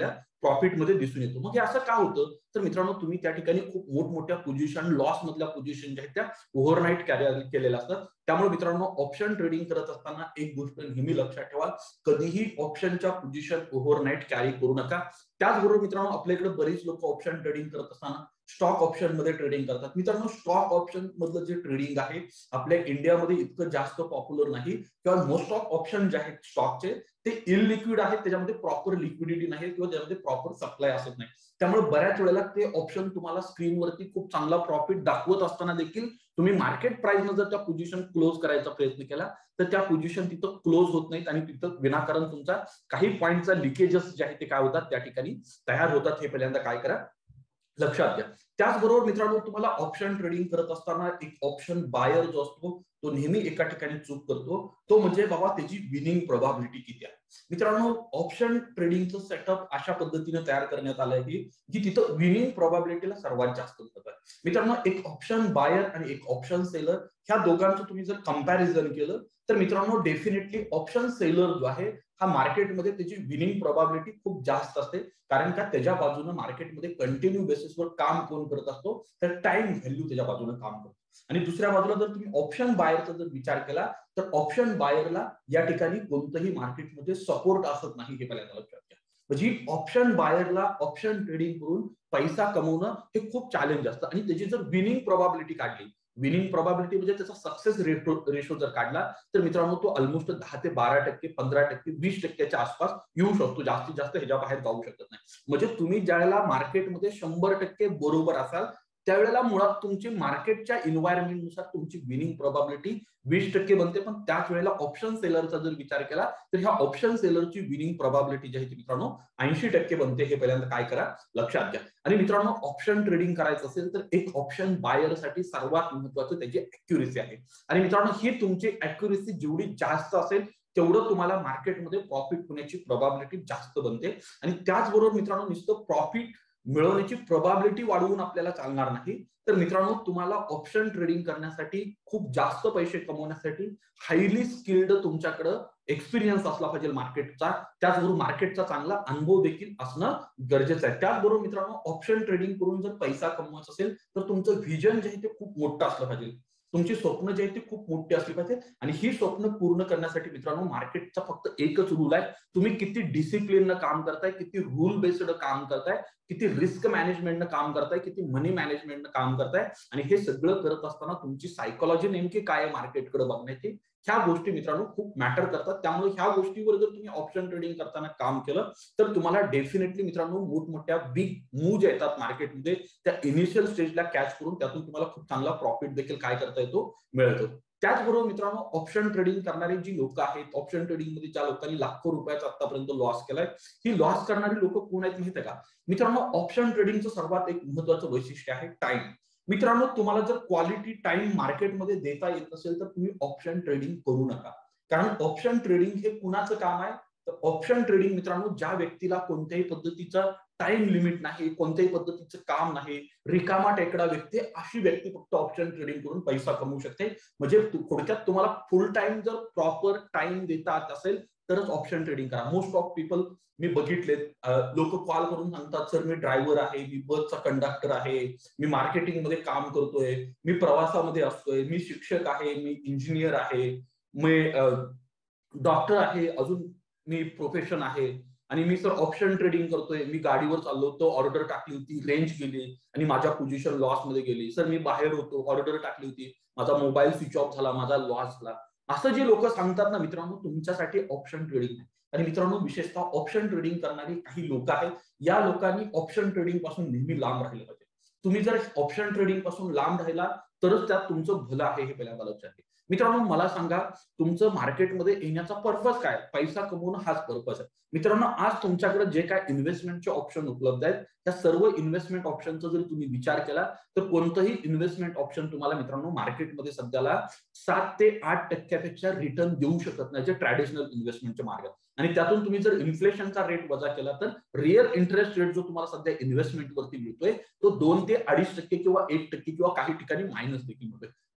प्रॉफिटमध्ये दिसून येतो. मग हे असं का होतं तर मित्रांनो तुम्ही त्या ठिकाणी खूप मोठमोठ्या पोझिशन लॉस मधल्या पोझिशन ज्या आहेत त्या ओव्हरनाईट कॅरी केलेल्या असतात. त्यामुळे मित्रांनो ऑप्शन ट्रेडिंग करत असताना एक गोष्ट नेहमी लक्षात ठेवा, कधीही ऑप्शनच्या पोझिशन ओव्हरनाईट कॅरी करू नका. त्याचबरोबर मित्रांनो आपल्याकडे बरीच लोक ऑप्शन ट्रेडिंग करत असताना स्टॉक ऑप्शन मध्ये ट्रेडिंग करतात. मित्रांनो स्टॉक ऑप्शन मधलं जे ट्रेडिंग आहे आपल्या इंडियामध्ये इतकं जास्त पॉप्युलर नाही, किंवा मोस्ट ऑफ ऑप्शन जे आहेत स्टॉकचे ते इलिक्विड आहेत, त्याच्यामध्ये प्रॉपर लिक्विडिटी नाही किंवा त्यामध्ये प्रॉपर सप्लाय असत नाही. त्यामुळे बऱ्याच वेळेला ते ऑप्शन तुम्हाला स्क्रीनवरती खूप चांगला प्रॉफिट दाखवत असताना देखील तुम्ही मार्केट प्राइस जर त्या पोझिशन क्लोज करायचा प्रयत्न केला तर त्या पोझिशन तिथं क्लोज होत नाहीत आणि तिथं विनाकारण तुमचा काही पॉईंटचा लिकेजेस जे आहे ते काय होतात त्या ठिकाणी तयार होतात. हे पहिल्यांदा काय करा लक्षात घ्या. त्याचबरोबर मित्रांनो तुम्हाला ऑप्शन ट्रेडिंग करत असताना एक ऑप्शन बायर जो असतो तो नेहमी एका ठिकाणी चूक करतो, तो म्हणजे बाबा त्याची विनिंग प्रोबॅबिलिटी किती आहे. मित्रांनो ऑप्शन ट्रेडिंगचं सेटअप अशा पद्धतीने तयार करण्यात आलं आहे की तिथं विनिंग प्रोबॅबिलिटीला सर्वात जास्त महत्व आहे. मित्रांनो एक ऑप्शन बायर आणि एक ऑप्शन सेलर ह्या दोघांचं तुम्ही जर कंपॅरिझन केलं तर मित्रांनो डेफिनेटली ऑप्शन सेलर जो आहे हा मार्केटमध्ये त्याची विनिंग प्रोबॅबिलिटी खूप जास्त असते, कारण का त्याच्या बाजूने मार्केटमध्ये कंटिन्यू बेसिसवर काम कोण करत असतो तर टाइम व्हॅल्यू त्याच्या बाजूने काम करतो. आणि दुसऱ्या बाजूला जर तुम्ही ऑप्शन बायरचा जर विचार केला तर ऑप्शन बायरला या ठिकाणी कोणतंही मार्केटमध्ये सपोर्ट असत नाही. हे पहिल्यांदा लक्षात घ्या. म्हणजे ऑप्शन बायरला ऑप्शन ट्रेडिंग करून पैसा कमवणं हे खूप चॅलेंज असतं आणि त्याची जर विनिंग प्रोबॅबिलिटी काढली, विनिंग प्रोबॅबिलिटी म्हणजे त्याचा सक्सेस रेशो जर काढला तर मित्रांनो तो ऑलमोस्ट 10 ते 12%, 15%, 20% आसपास येऊ शकतो. जास्तीत जास्त ह्याच्या बाहेर जाऊ शकत नाही. म्हणजे तुम्ही ज्यावेळेला मार्केटमध्ये 100% बरोबर असाल त्यावेळेला मुळात तुमची मार्केटच्या एन्व्हायरमेंटनुसार तुमची विनिंग प्रोबॅबिलिटी 20% बनते. पण त्याच वेळेला ऑप्शन सेलरचा जर विचार केला तर ह्या ऑप्शन सेलरची विनिंग प्रोबॅबिलिटी जी आहे ती मित्रांनो 80% बनते. हे पहिल्यांदा काय करा लक्षात घ्या. आणि मित्रांनो ऑप्शन ट्रेडिंग करायचं असेल तर एक ऑप्शन बायरसाठी सर्वात महत्वाचं त्याची अॅक्युरेसी आहे. आणि मित्रांनो ही तुमची अॅक्युरेसी जेवढी जास्त असेल तेवढं तुम्हाला मार्केटमध्ये प्रॉफिट होण्याची प्रोबॅबिलिटी जास्त बनते. आणि त्याचबरोबर मित्रांनो नुसतं प्रॉफिट मिळवण्याची प्रोबॅबिलिटी वाढवून आपल्याला चालणार नाही, तर मित्रांनो तुम्हाला ऑप्शन ट्रेडिंग करण्यासाठी खूप जास्त पैसे कमवण्यासाठी हायली स्किल्ड तुमच्याकडे एक्सपिरियन्स असला पाहिजे मार्केटचा. त्याचबरोबर मार्केटचा चांगला अनुभव देखील असणं गरजेचं आहे. त्याचबरोबर मित्रांनो ऑप्शन ट्रेडिंग करून जर पैसा कमवायचा असेल तर तुमचं व्हिजन जे आहे ते खूप मोठं असलं पाहिजे. तुमची स्वप्न जे आहे ती खूप मोठी असली पाहिजे. आणि ही स्वप्न पूर्ण करण्यासाठी मित्रांनो मार्केटचा फक्त एकच रूल आहे, तुम्ही किती डिसिप्लिननं काम करताय, किती रूल बेस्ड काम करताय, किती रिस्क मॅनेजमेंटनं काम करताय, किती मनी मॅनेजमेंटनं काम करताय. आणि हे सगळं करत असताना तुमची सायकोलॉजी नेमकी काय आहे मार्केटकडे बघण्याची, ह्या गोष्टी मित्रांनो खूप मॅटर करतात. त्यामुळे ह्या गोष्टीवर जर तुम्ही ऑप्शन ट्रेडिंग करताना काम केलं तर तुम्हाला डेफिनेटली मित्रांनो मोठमोठ्या बिग मूव जे येतात मार्केटमध्ये त्या इनिशियल स्टेजला कॅच करून त्यातून तुम्हाला खूप चांगला प्रॉफिट देखील काय करता येतो मिळतो. त्याचबरोबर मित्रांनो ऑप्शन ट्रेडिंग करणारी जी लोक आहेत, ऑप्शन ट्रेडिंग मध्ये ज्या लोकांनी लाखो रुपयाचा आतापर्यंत लॉस केलाय, ही लॉस करणारी लोक कोण आहेत माहिती आहे का? मित्रांनो ऑप्शन ट्रेडिंगचं सर्वात एक महत्वाचं वैशिष्ट्य आहे टाइम. मित्रांनो तुम्हाला जर क्वालिटी टाइम मार्केटमध्ये देता येत असेल तर तुम्ही ऑप्शन ट्रेडिंग करू नका. कारण ऑप्शन ट्रेडिंग हे कुणाचं काम आहे तर ऑप्शन ट्रेडिंग मित्रांनो ज्या व्यक्तीला कोणत्याही पद्धतीचा टाइम लिमिट नाही, कोणत्याही पद्धतीचं काम नाही, रिकामा टेकडा व्यक्ती, अशी व्यक्ती फक्त ऑप्शन ट्रेडिंग करून पैसा कमवू शकते. म्हणजे थोडक्यात तुम्हाला फुल टाइम जर प्रॉपर टाइम देता येत असेल तरच ऑप्शन ट्रेडिंग करा. मोस्ट ऑफ पीपल मी बघितले लोक कॉल करून सांगतात सर मी ड्रायव्हर आहे, मी बसचा कंडक्टर आहे, मी मार्केटिंग मध्ये काम करतोय, मी प्रवासामध्ये असतोय, मी शिक्षक आहे, मी इंजिनियर आहे, मी डॉक्टर आहे, अजून मी प्रोफेशन आहे आणि मी सर ऑप्शन ट्रेडिंग करतोय, मी गाडीवर चाललो होतो, ऑर्डर टाकली होती, रेंज गेली आणि माझ्या पोझिशन लॉस मध्ये गेली. सर मी बाहेर होतो, ऑर्डर टाकली होती, माझा मोबाईल स्विच ऑफ झाला, माझा लॉस झाला. असं जे लोक सांगतात ना मित्रांनो तुमच्यासाठी ऑप्शन ट्रेडिंग आहे. आणि मित्रांनो विशेषतः ऑप्शन ट्रेडिंग करणारी काही लोक आहेत, या लोकांनी ऑप्शन ट्रेडिंग पासून नेहमी लांब राहिलं पाहिजे. तुम्ही जर ऑप्शन ट्रेडिंग पासून लांब राहिला तरच त्यात तुमचं भलं आहे हे पहिल्यांदा लक्षात घ्या. मित्रांनो मला सांगा तुमचं मार्केटमध्ये येण्याचा पर्पज काय? पैसा कमवणं हाच पर्पज आहे. मित्रांनो आज तुमच्याकडे जे काय इन्व्हेस्टमेंटचे ऑप्शन उपलब्ध आहेत त्या सर्व इन्व्हेस्टमेंट ऑप्शनचा जर तुम्ही विचार केला तर कोणतंही इन्व्हेस्टमेंट ऑप्शन तुम्हाला मित्रांनो मार्केटमध्ये सध्याला 7 ते 8% रिटर्न देऊ शकत नाही जे ट्रॅडिशनल इन्व्हेस्टमेंटचे मार्ग आहेत. आणि त्यातून तुम्ही जर इन्फ्लेशनचा रेट वजा केला तर रिअल इंटरेस्ट रेट जो तुम्हाला सध्या इन्व्हेस्टमेंट वरती मिळतोय तो 2 ते 2.5% किंवा 1% किंवा काही ठिकाणी मायनस देखील मिळतोय.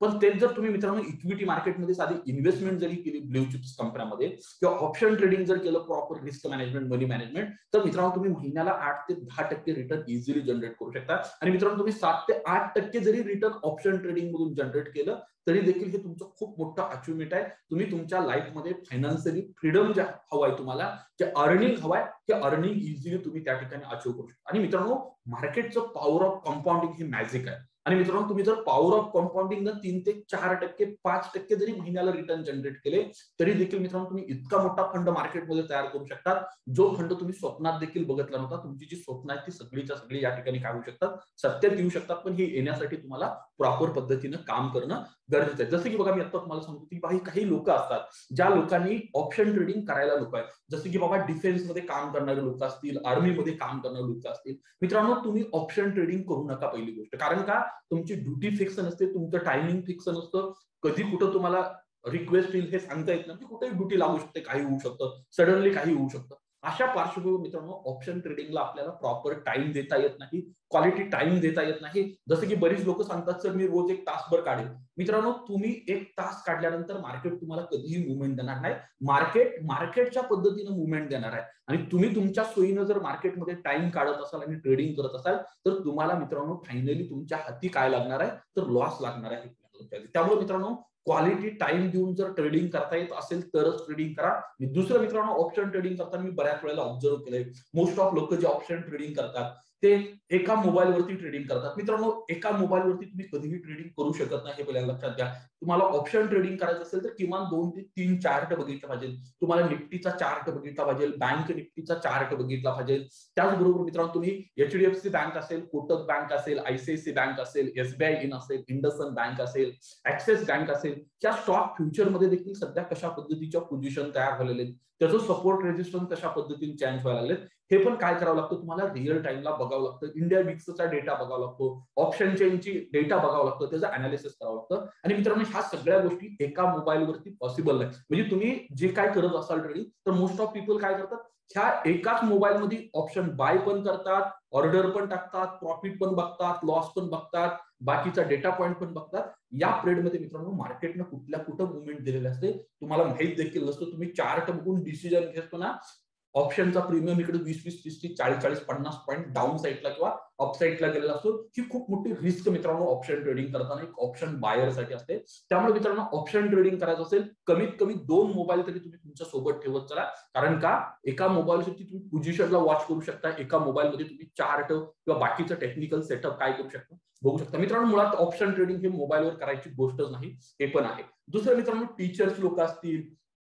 पण तेच जर तुम्ही मित्रांनो इक्विटी मार्केटमध्ये साधी इन्व्हेस्टमेंट जरी केली ब्ल्यू चिप्स कंपन्यांमध्ये किंवा ऑप्शन ट्रेडिंग जर केलं proper risk management money management, तर मित्रांनो तुम्ही महिन्याला 8 ते 10% रिटर्न इझिली जनरेट करू शकता. आणि मित्रांनो तुम्ही 7 ते 8% जरी रिटर्न ऑप्शन ट्रेडिंग मधून जनरेट केलं तरी देखील हे तुमचं खूप मोठं अचिव्हमेंट आहे. तुम्ही तुमच्या लाईफमध्ये फायनान्शियली फ्रीडम जे हवाय तुम्हाला, जे अर्निंग हवाय, ते अर्निंग इझिली तुम्ही त्या ठिकाणी अचीव्ह करू शकता. आणि मित्रांनो मार्केटचं पॉवर ऑफ कंपाऊंडिंग हे मॅजिक आहे. आणि मित्रांनो तुम्ही जर पॉवर ऑफ कंपाऊंडिंग 3 ते 4% 5% जरी महिन्याला रिटर्न जनरेट केले तरी देखील मित्रांनो तुम्ही इतका मोठा फंड मार्केटमध्ये तयार करू शकता, जो फंड तुम्ही स्वप्नात देखील बघितला नव्हता. तुमची जी स्वप्न आहेत ती सगळीच्या सगळी या ठिकाणी काय होऊ शकतात, सत्यात येऊ शकतात. पण हे येण्यासाठी तुम्हाला प्रॉपर पद्धतीनं काम करणं गरजेचं आहे. जसं की बघा मी आता तुम्हाला सांगतो की काही लोक असतात ज्या लोकांनी ऑप्शन ट्रेडिंग करायला नको आहे. जसं की बाबा डिफेन्स मध्ये काम करणारे लोक असतील, आर्मीमध्ये काम करणारे लोक असतील. मित्रांनो तुम्ही ऑप्शन ट्रेडिंग करू नका पहिली गोष्ट. कारण का, तुमची ड्युटी फिक्स नसते, तुमचं टायमिंग फिक्स नसतं. कधी कुठं तुम्हाला रिक्वेस्ट येईल हे सांगता येत नाही, की कुठेही ड्युटी लागू शकते, काही होऊ शकतं, सडनली काही होऊ शकतं. अशा पार्श्वभूमीवर मित्रांनो ऑप्शन ट्रेडिंगला आपल्याला प्रॉपर टाइम देता येत नाही, क्वालिटी टाइम देता येत नाही. जसं की बरीच लोक सांगतात सर मी रोज 1 तासभर काढेल. मित्रांनो तुम्ही 1 तास काढल्यानंतर मार्केट तुम्हाला कधीही मुवमेंट देणार नाही. मार्केटच्या पद्धतीनं मुवमेंट देणार आहे. आणि तुम्ही तुमच्या सोयीनं जर मार्केटमध्ये टाइम काढत असाल आणि ट्रेडिंग करत असाल तर तुम्हाला मित्रांनो फायनली तुमच्या हाती काय लागणार आहे, तर लॉस लागणार आहे. त्यामुळे मित्रांनो क्वालिटी टाइम देऊन जर ट्रेडिंग करता येत असेल तरच ट्रेडिंग करा. दुसरं मित्रांनो ऑप्शन ट्रेडिंग करताना मी बऱ्याच वेळेला ऑब्झर्व केलंय, मोस्ट ऑफ लोक जे ऑप्शन ट्रेडिंग करतात ते एका मोबाईलवरती ट्रेडिंग करतात. मित्रांनो एका मोबाईलवरती तुम्ही कधीही ट्रेडिंग करू शकत नाही, हे पहिल्यांदा लक्षात घ्या. तुम्हाला ऑप्शन ट्रेडिंग करायचं असेल तर किमान 2 ते 3 चार्ट बघितला पाहिजे. तुम्हाला निफ्टीचा चार्ट बघितला पाहिजे, बँक निफ्टीचा चार्ट बघितला पाहिजे. त्याचबरोबर मित्रांनो तुम्ही एचडीएफसी बँक असेल, कोटक बँक असेल, आयसीआयसी बँक असेल, एसबीआय इन असेल, इंडसइंड बँक असेल, ऍक्सिस बँक असेल, त्या स्टॉक फ्युचर मध्ये देखील सध्या कशा पद्धतीच्या पोझिशन तयार झालेले आहेत, त्याचं सपोर्ट रेजिस्टन्स कशा पद्धतीने चेंज व्हायला लागलेत, हे पण काय करावं लागतं, तुम्हाला रिअल टाइमला बघावं लागतं. इंडिया विक्सचा डेटा बघावा लागतो, ऑप्शन चेनची डेटा बघावं लागतं, त्याचं अनालिसिस करावं लागतं. आणि मित्रांनो ह्या सगळ्या गोष्टी एका मोबाईलवरती पॉसिबल नाही. म्हणजे तुम्ही जे काय करत असाल ट्रेडिंग, तर मोस्ट ऑफ पीपल काय करतात, ह्या एकाच मोबाईलमध्ये ऑप्शन बाय पण करतात, ऑर्डर पण टाकतात, प्रॉफिट पण बघतात, लॉस पण बघतात, बाकीचा डेटा पॉईंट पण बघतात. या पिरियडमध्ये मित्रांनो मार्केटनं कुठल्या कुठं मुवमेंट दिलेले असते तुम्हाला माहित देखील नसतं. तुम्ही चार्ट बघून डिसिजन घेतो ना, ऑप्शनचा प्रीमियम इकडे 20-20, 30-30, 40-40, 50 पॉईंट डाऊन साईडला किंवा अप साईडला गेलेला असतो. ही खूप मोठी रिस्क मित्रांनो ऑप्शन ट्रेडिंग करताना एक ऑप्शन बायरसाठी असते. त्यामुळे मित्रांनो ऑप्शन ट्रेडिंग करायचं असेल कमीत कमी 2 मोबाईल तरी तुम्ही तुमच्या सोबत ठेवत चला. कारण का, एका मोबाईलसाठी तुम्ही पोझिशनला वॉच करू शकता, एका मोबाईलमध्ये तुम्ही चार्ट किंवा बाकीचं टेक्निकल सेटअप काय करू शकता बघू शकता. मित्रांनो मुळात ऑप्शन ट्रेडिंग हे मोबाईलवर करायची गोष्टच नाही, हे पण आहे. दुसरं मित्रांनो टीचर्स लोक असतील,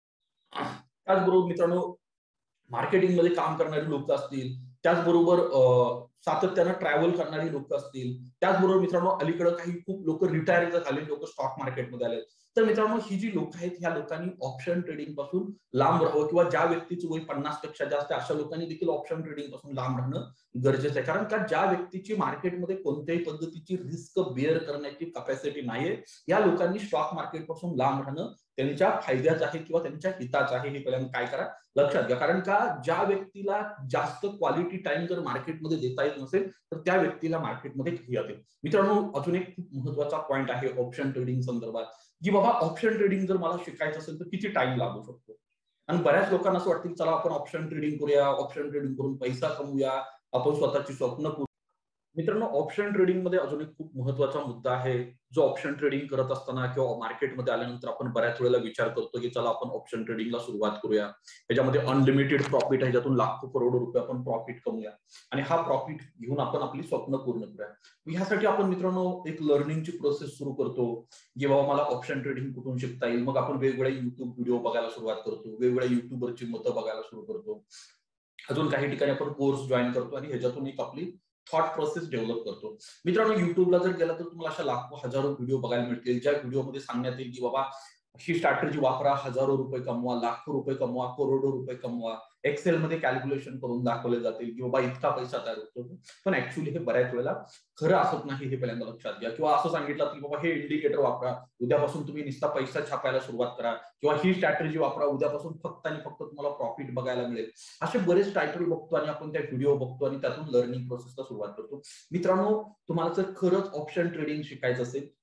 त्याचबरोबर मित्रांनो मार्केटिंग मध्ये काम करणारी लोक असतील, त्याचबरोबर सातत्यानं ट्रॅव्हल करणारी लोक असतील, त्याचबरोबर मित्रांनो अलीकडे काही खूप लोक रिटायर झालेले लोक स्टॉक मार्केटमध्ये आले. तर मित्रांनो ही जी लोक आहेत ह्या लोकांनी ऑप्शन ट्रेडिंग पासून लांब राहावं, किंवा ज्या व्यक्तीचं वय 50 पेक्षा जास्त अशा लोकांनी देखील ऑप्शन ट्रेडिंग पासून लांब राहणं गरजेचं आहे. कारण का, ज्या व्यक्तीची मार्केटमध्ये कोणत्याही पद्धतीची रिस्क बेअर करण्याची कॅपॅसिटी नाहीये, या लोकांनी स्टॉक मार्केट पासून लांब राहणं त्यांच्या फायद्याचं आहे किंवा त्यांच्या हिताचं आहे, हे पहिल्यांदा काय करा लक्षात घ्या. कारण का, ज्या व्यक्तीला जास्त क्वालिटी टाइम जर मार्केटमध्ये देता येत नसेल तर त्या व्यक्तीला मार्केटमध्ये काही येते. मित्रांनो अजून एक खूप महत्वाचा पॉईंट आहे ऑप्शन ट्रेडिंग संदर्भात, की बाबा ऑप्शन ट्रेडिंग जर मला शिकायचं असेल तर किती टाइम लागू शकतो. आणि बऱ्याच लोकांना असं वाटतं की चला आपण ऑप्शन ट्रेडिंग करूया, ऑप्शन ट्रेडिंग करून पैसा कमवूया, आपण स्वतःची स्वप्न करू. मित्रांनो ऑप्शन ट्रेडिंग मध्ये अजून एक खूप महत्वाचा मुद्दा आहे, जो ऑप्शन ट्रेडिंग करत असताना किंवा मार्केटमध्ये आल्यानंतर आपण बऱ्याच वेळेला विचार करतो की चला आपण ऑप्शन ट्रेडिंगला सुरुवात करूया, त्याच्यामध्ये अनलिमिटेड प्रॉफिट आहे, ज्यातून लाखो करोडो रुपये आपण प्रॉफिट कमवूया आणि हा प्रॉफिट घेऊन आपण आपली स्वप्न पूर्ण करूया. ह्यासाठी आपण मित्रांनो एक लर्निंगची प्रोसेस सुरू करतो, जेव्हा मला ऑप्शन ट्रेडिंग कुठून शिकता येईल. मग आपण वेगवेगळ्या युट्यूब व्हिडिओ बघायला सुरुवात करतो, वेगवेगळ्या युट्यूबरची मतं बघायला सुरू करतो, अजून काही ठिकाणी आपण कोर्स जॉईन करतो आणि ह्याच्यातून एक आपली थॉट प्रोसेस डेव्हलप करतो. मित्रांनो युट्यूबला जर गेला तर तुम्हाला अशा लाखो हजारो व्हिडिओ बघायला मिळतील, ज्या व्हिडिओमध्ये सांगण्यात येईल की बाबा ही स्ट्रॅटेजी वापरा, हजारो रुपये कमवा, लाखो रुपये कमवा, करोडो रुपये कमवा. एक्सेल मध्ये कॅल्क्युलेशन करून दाखवले जातील की बाबा इतका पैसा तयार होतो. पण ऍक्च्युली हे बऱ्याच वेळेला खरं असत नाही, हे पहिल्यांदा लक्षात घ्या. किंवा असं सांगितलं की बाबा हे इंडिकेटर वापरा, उद्यापासून तुम्ही नुसता पैसा छापायला सुरुवात करा, किंवा ही स्ट्रॅटेजी वापरा, उद्यापासून फक्त आणि फक्त तुम्हाला प्रॉफिट बघायला मिळेल. असे बरेच टायटल बघतो आणि आपण त्या व्हिडिओ बघतो आणि त्यातून लर्निंग प्रोसेसला सुरुवात करतो. मित्रांनो तुम्हाला जर खरंच ऑप्शन ट्रेडिंग शिकायचं असेल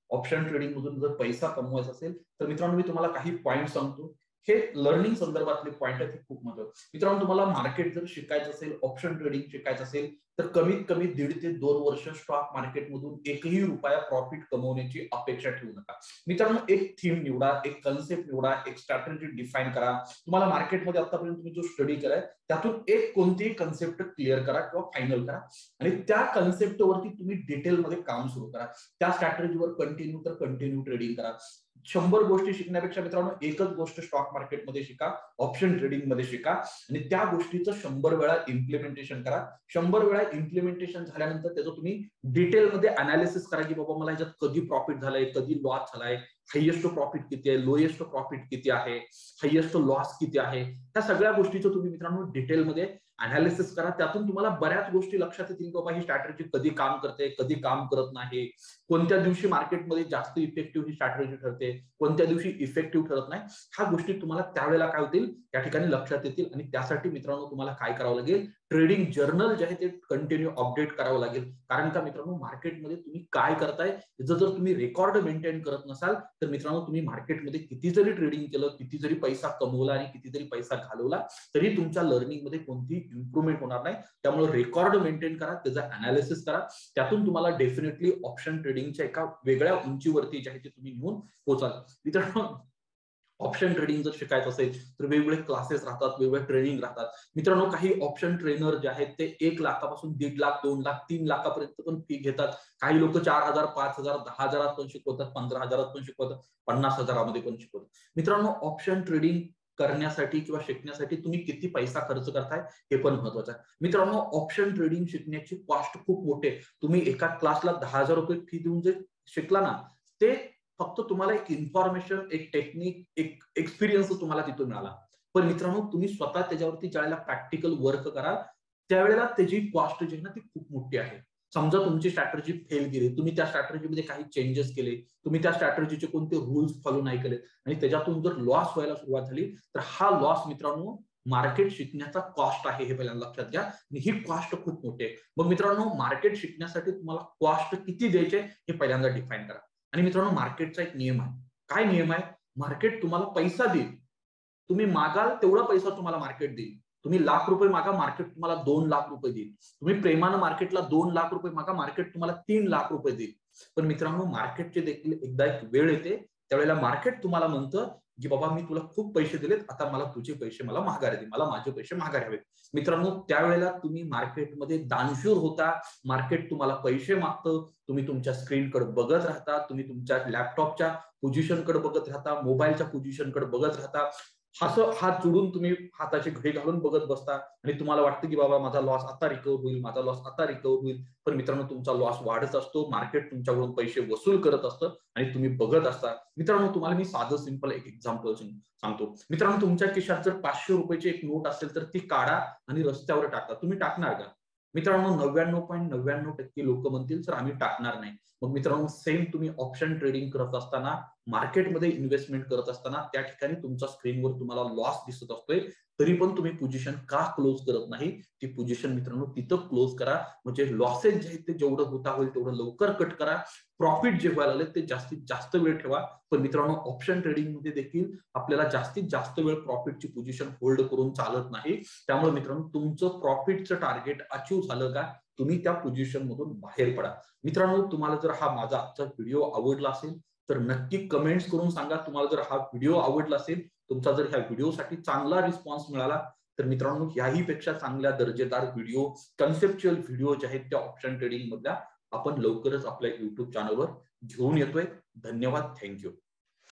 ऑप्शन ट्रेडिंग मधून जर पैसा कमवायचा असेल तर मित्रांनो मी तुम्हाला काही पॉईंट सांगतो. हे लर्निंग संदर्भातले पॉईंट आहेत, खूप महत्त्वाचे. मित्रांनो तुम्हाला मार्केट जर शिकायचं असेल, ऑप्शन ट्रेडिंग शिकायचं असेल तर कमीत कमी 1.5 ते 2 वर्ष स्टॉक मार्केटमधून एकही रुपया प्रॉफिट कमवण्याची अपेक्षा ठेवू नका. मित्रांनो एक थीम निवडा, एक कन्सेप्ट निवडा, एक स्ट्रॅटेजी डिफाईन करा. तुम्हाला मार्केटमध्ये आतापर्यंत तुम्ही जो स्टडी केलाय त्यातून एक कोणतीही कन्सेप्ट क्लिअर करा किंवा फायनल करा आणि त्या कन्सेप्टवरती तुम्ही डिटेलमध्ये काम सुरू करा. त्या स्ट्रॅटेजीवर कंटिन्यू ट्रेडिंग करा. 100 गोष्टी शिकण्यापेक्षा मित्रांनो एकच गोष्ट स्टॉक मार्केटमध्ये शिका, ऑप्शन ट्रेडिंग मध्ये शिका आणि त्या गोष्टीचं 100 वेळा इम्प्लिमेंटेशन करा. 100 वेळा इम्प्लिमेंटेशन झाल्यानंतर त्याचं तुम्ही डिटेलमध्ये अनालिसिस करा की बाबा मला ह्याच्यात कधी प्रॉफिट झालाय, कधी लॉस झालाय, हायेस्ट प्रॉफिट किती आहे, लोएस्ट प्रॉफिट किती आहे, हायेस्ट लॉस किती आहे. त्या सगळ्या गोष्टीचं तुम्ही मित्रांनो डिटेलमध्ये अनालिसिस करा. त्यातून तुम्हाला बऱ्याच गोष्टी लक्षात येतील बाबा ही स्ट्रॅटेजी कधी काम करते, कधी काम करत नाही, कोणत्या दिवशी मार्केटमध्ये जास्त इफेक्टिव्ह ही स्ट्रॅटेजी ठरते, कोणत्या दिवशी इफेक्टिव्ह ठरत नाही. ह्या गोष्टी तुम्हाला त्यावेळेला काय होतील त्या ठिकाणी लक्षात येतील आणि त्यासाठी मित्रांनो तुम्हाला काय करावं लागेल, ट्रेडिंग जर्नल जे आहे ते कंटिन्यू अपडेट करावं लागेल. कारण का मित्रांनो मार्केटमध्ये तुम्ही काय करताय जर तुम्ही रेकॉर्ड मेंटेन करत नसाल तर मित्रांनो तुम्ही मार्केटमध्ये किती जरी ट्रेडिंग केलं, किती जरी पैसा कमवला आणि किती जरी पैसा घालवला तरी तुमच्या लर्निंगमध्ये कोणतीही इम्प्रूव्हमेंट होणार नाही. त्यामुळे रेकॉर्ड मेंटेन करा, त्याचा अनालिसिस करा. त्यातून तुम्हाला डेफिनेटली ऑप्शन ट्रेडिंगच्या एका वेगळ्या उंचीवरती जे आहे ते तुम्ही घेऊन पोहोचाल. मित्रांनो ऑप्शन ट्रेडिंग जर शिकायचं असेल तर वेगवेगळे क्लासेस राहतात, वेगवेगळे ट्रेनिंग राहतात. मित्रांनो काही ऑप्शन ट्रेनर जे आहेत ते 1 लाखापासून 1.5 लाख, 2 लाख, 3 लाखापर्यंत पण फी घेतात. काही लोक 4,000, 5,000, 10,000 पण शिकवतात, 15,000 पण शिकवतात, 50,000 मध्ये पण शिकवतात. मित्रांनो ऑप्शन ट्रेडिंग करण्यासाठी किंवा शिकण्यासाठी तुम्ही किती पैसा खर्च करताय हे पण महत्वाचं आहे. मित्रांनो ऑप्शन ट्रेडिंग शिकण्याची कॉस्ट खूप मोठी आहे. तुम्ही एका क्लासला 10,000 रुपये फी देऊन जे शिकला ना ते फक्त तुम्हाला एक इन्फॉर्मेशन, एक टेक्निक, एक एक्सपिरियन्स तुम्हाला तिथून मिळाला. पण मित्रांनो तुम्ही स्वतः त्याच्यावरती ज्यावेळेला प्रॅक्टिकल वर्क कराल त्यावेळेला त्याची कॉस्ट जी आहे ना ती खूप मोठी आहे. समजा तुमची स्ट्रॅटेजी फेल गेली, तुम्ही त्या स्ट्रॅटेजीमध्ये काही चेंजेस केले, तुम्ही त्या स्ट्रॅटेजीचे कोणते रूल्स फॉलो नाही केले आणि त्याच्यातून जर लॉस व्हायला सुरुवात झाली तर हा लॉस मित्रांनो मार्केट शिकण्याचा कॉस्ट आहे हे पहिल्यांदा लक्षात घ्या आणि ही कॉस्ट खूप मोठी आहे. मग मित्रांनो मार्केट शिकण्यासाठी तुम्हाला कॉस्ट किती द्यायचे हे पहिल्यांदा डिफाईन करा. आणि मित्रांनो मार्केटचा एक नियम आहे. काय नियम आहे? मार्केट तुम्हाला पैसा देईल, तुम्ही मागाल तेवढा पैसा तुम्हाला मार्केट देईल. तुम्ही ₹1,00,000 मागा, मार्केट तुम्हाला ₹2,00,000 देईल. तुम्ही प्रेमानं मार्केटला ₹2,00,000 मागा, मार्केट तुम्हाला ₹3,00,000 देईल. पण मित्रांनो मार्केटचे देखील एकदा एक वेळ येते त्यावेळेला मार्केट तुम्हाला म्हणतं की बाबा मी तुला खूप पैसे दिलेत, आता मला तुझे पैसे मला माघारी दे, मला माझे पैसे माघारी हवेत. मित्रांनो त्यावेळेला तुम्ही मार्केटमध्ये दानशूर होता, मार्केट तुम्हाला पैसे मागतं, तुम्ही तुमच्या स्क्रीनकडे बघत राहता, तुम्ही तुमच्या लॅपटॉपच्या पोझिशनकडे बघत राहता, मोबाईलच्या पोझिशनकडे बघत राहता, असं हात जोडून तुम्ही हाताची घडी घालून बघत बसता आणि तुम्हाला वाटतं की बाबा माझा लॉस आता रिकव्हर होईल, माझा लॉस आता रिकव्हर होईल. पण मित्रांनो तुमचा लॉस वाढत असतो, मार्केट तुमच्याकडून पैसे वसूल करत असतं आणि तुम्ही बघत असता. मित्रांनो तुम्हाला मी साधं सिंपल एक एक्झाम्पल सांगतो. मित्रांनो तुमच्या खिशात जर 500 रुपयाची एक नोट असेल तर ती काढा आणि रस्त्यावर टाका. तुम्ही टाकणार का? मित्रांनो 99.99% लोक म्हणतील सर आम्ही टाकणार नाही. मग मित्रांनो सेम तुम्ही ऑप्शन ट्रेडिंग करत असताना, मार्केटमध्ये इन्व्हेस्टमेंट करत असताना त्या ठिकाणी तुमच्या स्क्रीनवर तुम्हाला लॉस दिसत असतोय तरी पण तुम्ही पोझिशन का क्लोज करत नाही? ती पोझिशन मित्रांनो तिथं क्लोज करा. म्हणजे लॉसेस जे आहेत ते जेवढं होता होईल तेवढं लवकर कट करा. प्रॉफिट जे व्हायला लागले ते जास्तीत जास्त वेळ ठेवा. पण मित्रांनो ऑप्शन ट्रेडिंग मध्ये देखील आपल्याला जास्तीत जास्त वेळ प्रॉफिटची पोझिशन होल्ड करून चालत नाही. त्यामुळे मित्रांनो तुमचं प्रॉफिटचं टार्गेट अचीव्ह झालं का तुम्ही त्या पोझिशन मधून बाहेर पडा. मित्रांनो तुम्हाला जर हा माझा आजचा व्हिडिओ आवडला असेल तर नक्की कमेंट्स करून सांगा. तुम्हाला जर हा व्हिडिओ आवडला असेल, तुमचा जर ह्या व्हिडिओसाठी चांगला रिस्पॉन्स मिळाला तर मित्रांनो याही पेक्षा चांगल्या दर्जेदार व्हिडिओ, कन्सेप्च्युअल व्हिडिओ जे आहेत त्या ऑप्शन ट्रेडिंग मधल्या आपण लवकरच आपल्या युट्यूब चॅनलवर घेऊन येतोय. धन्यवाद, थँक्यू.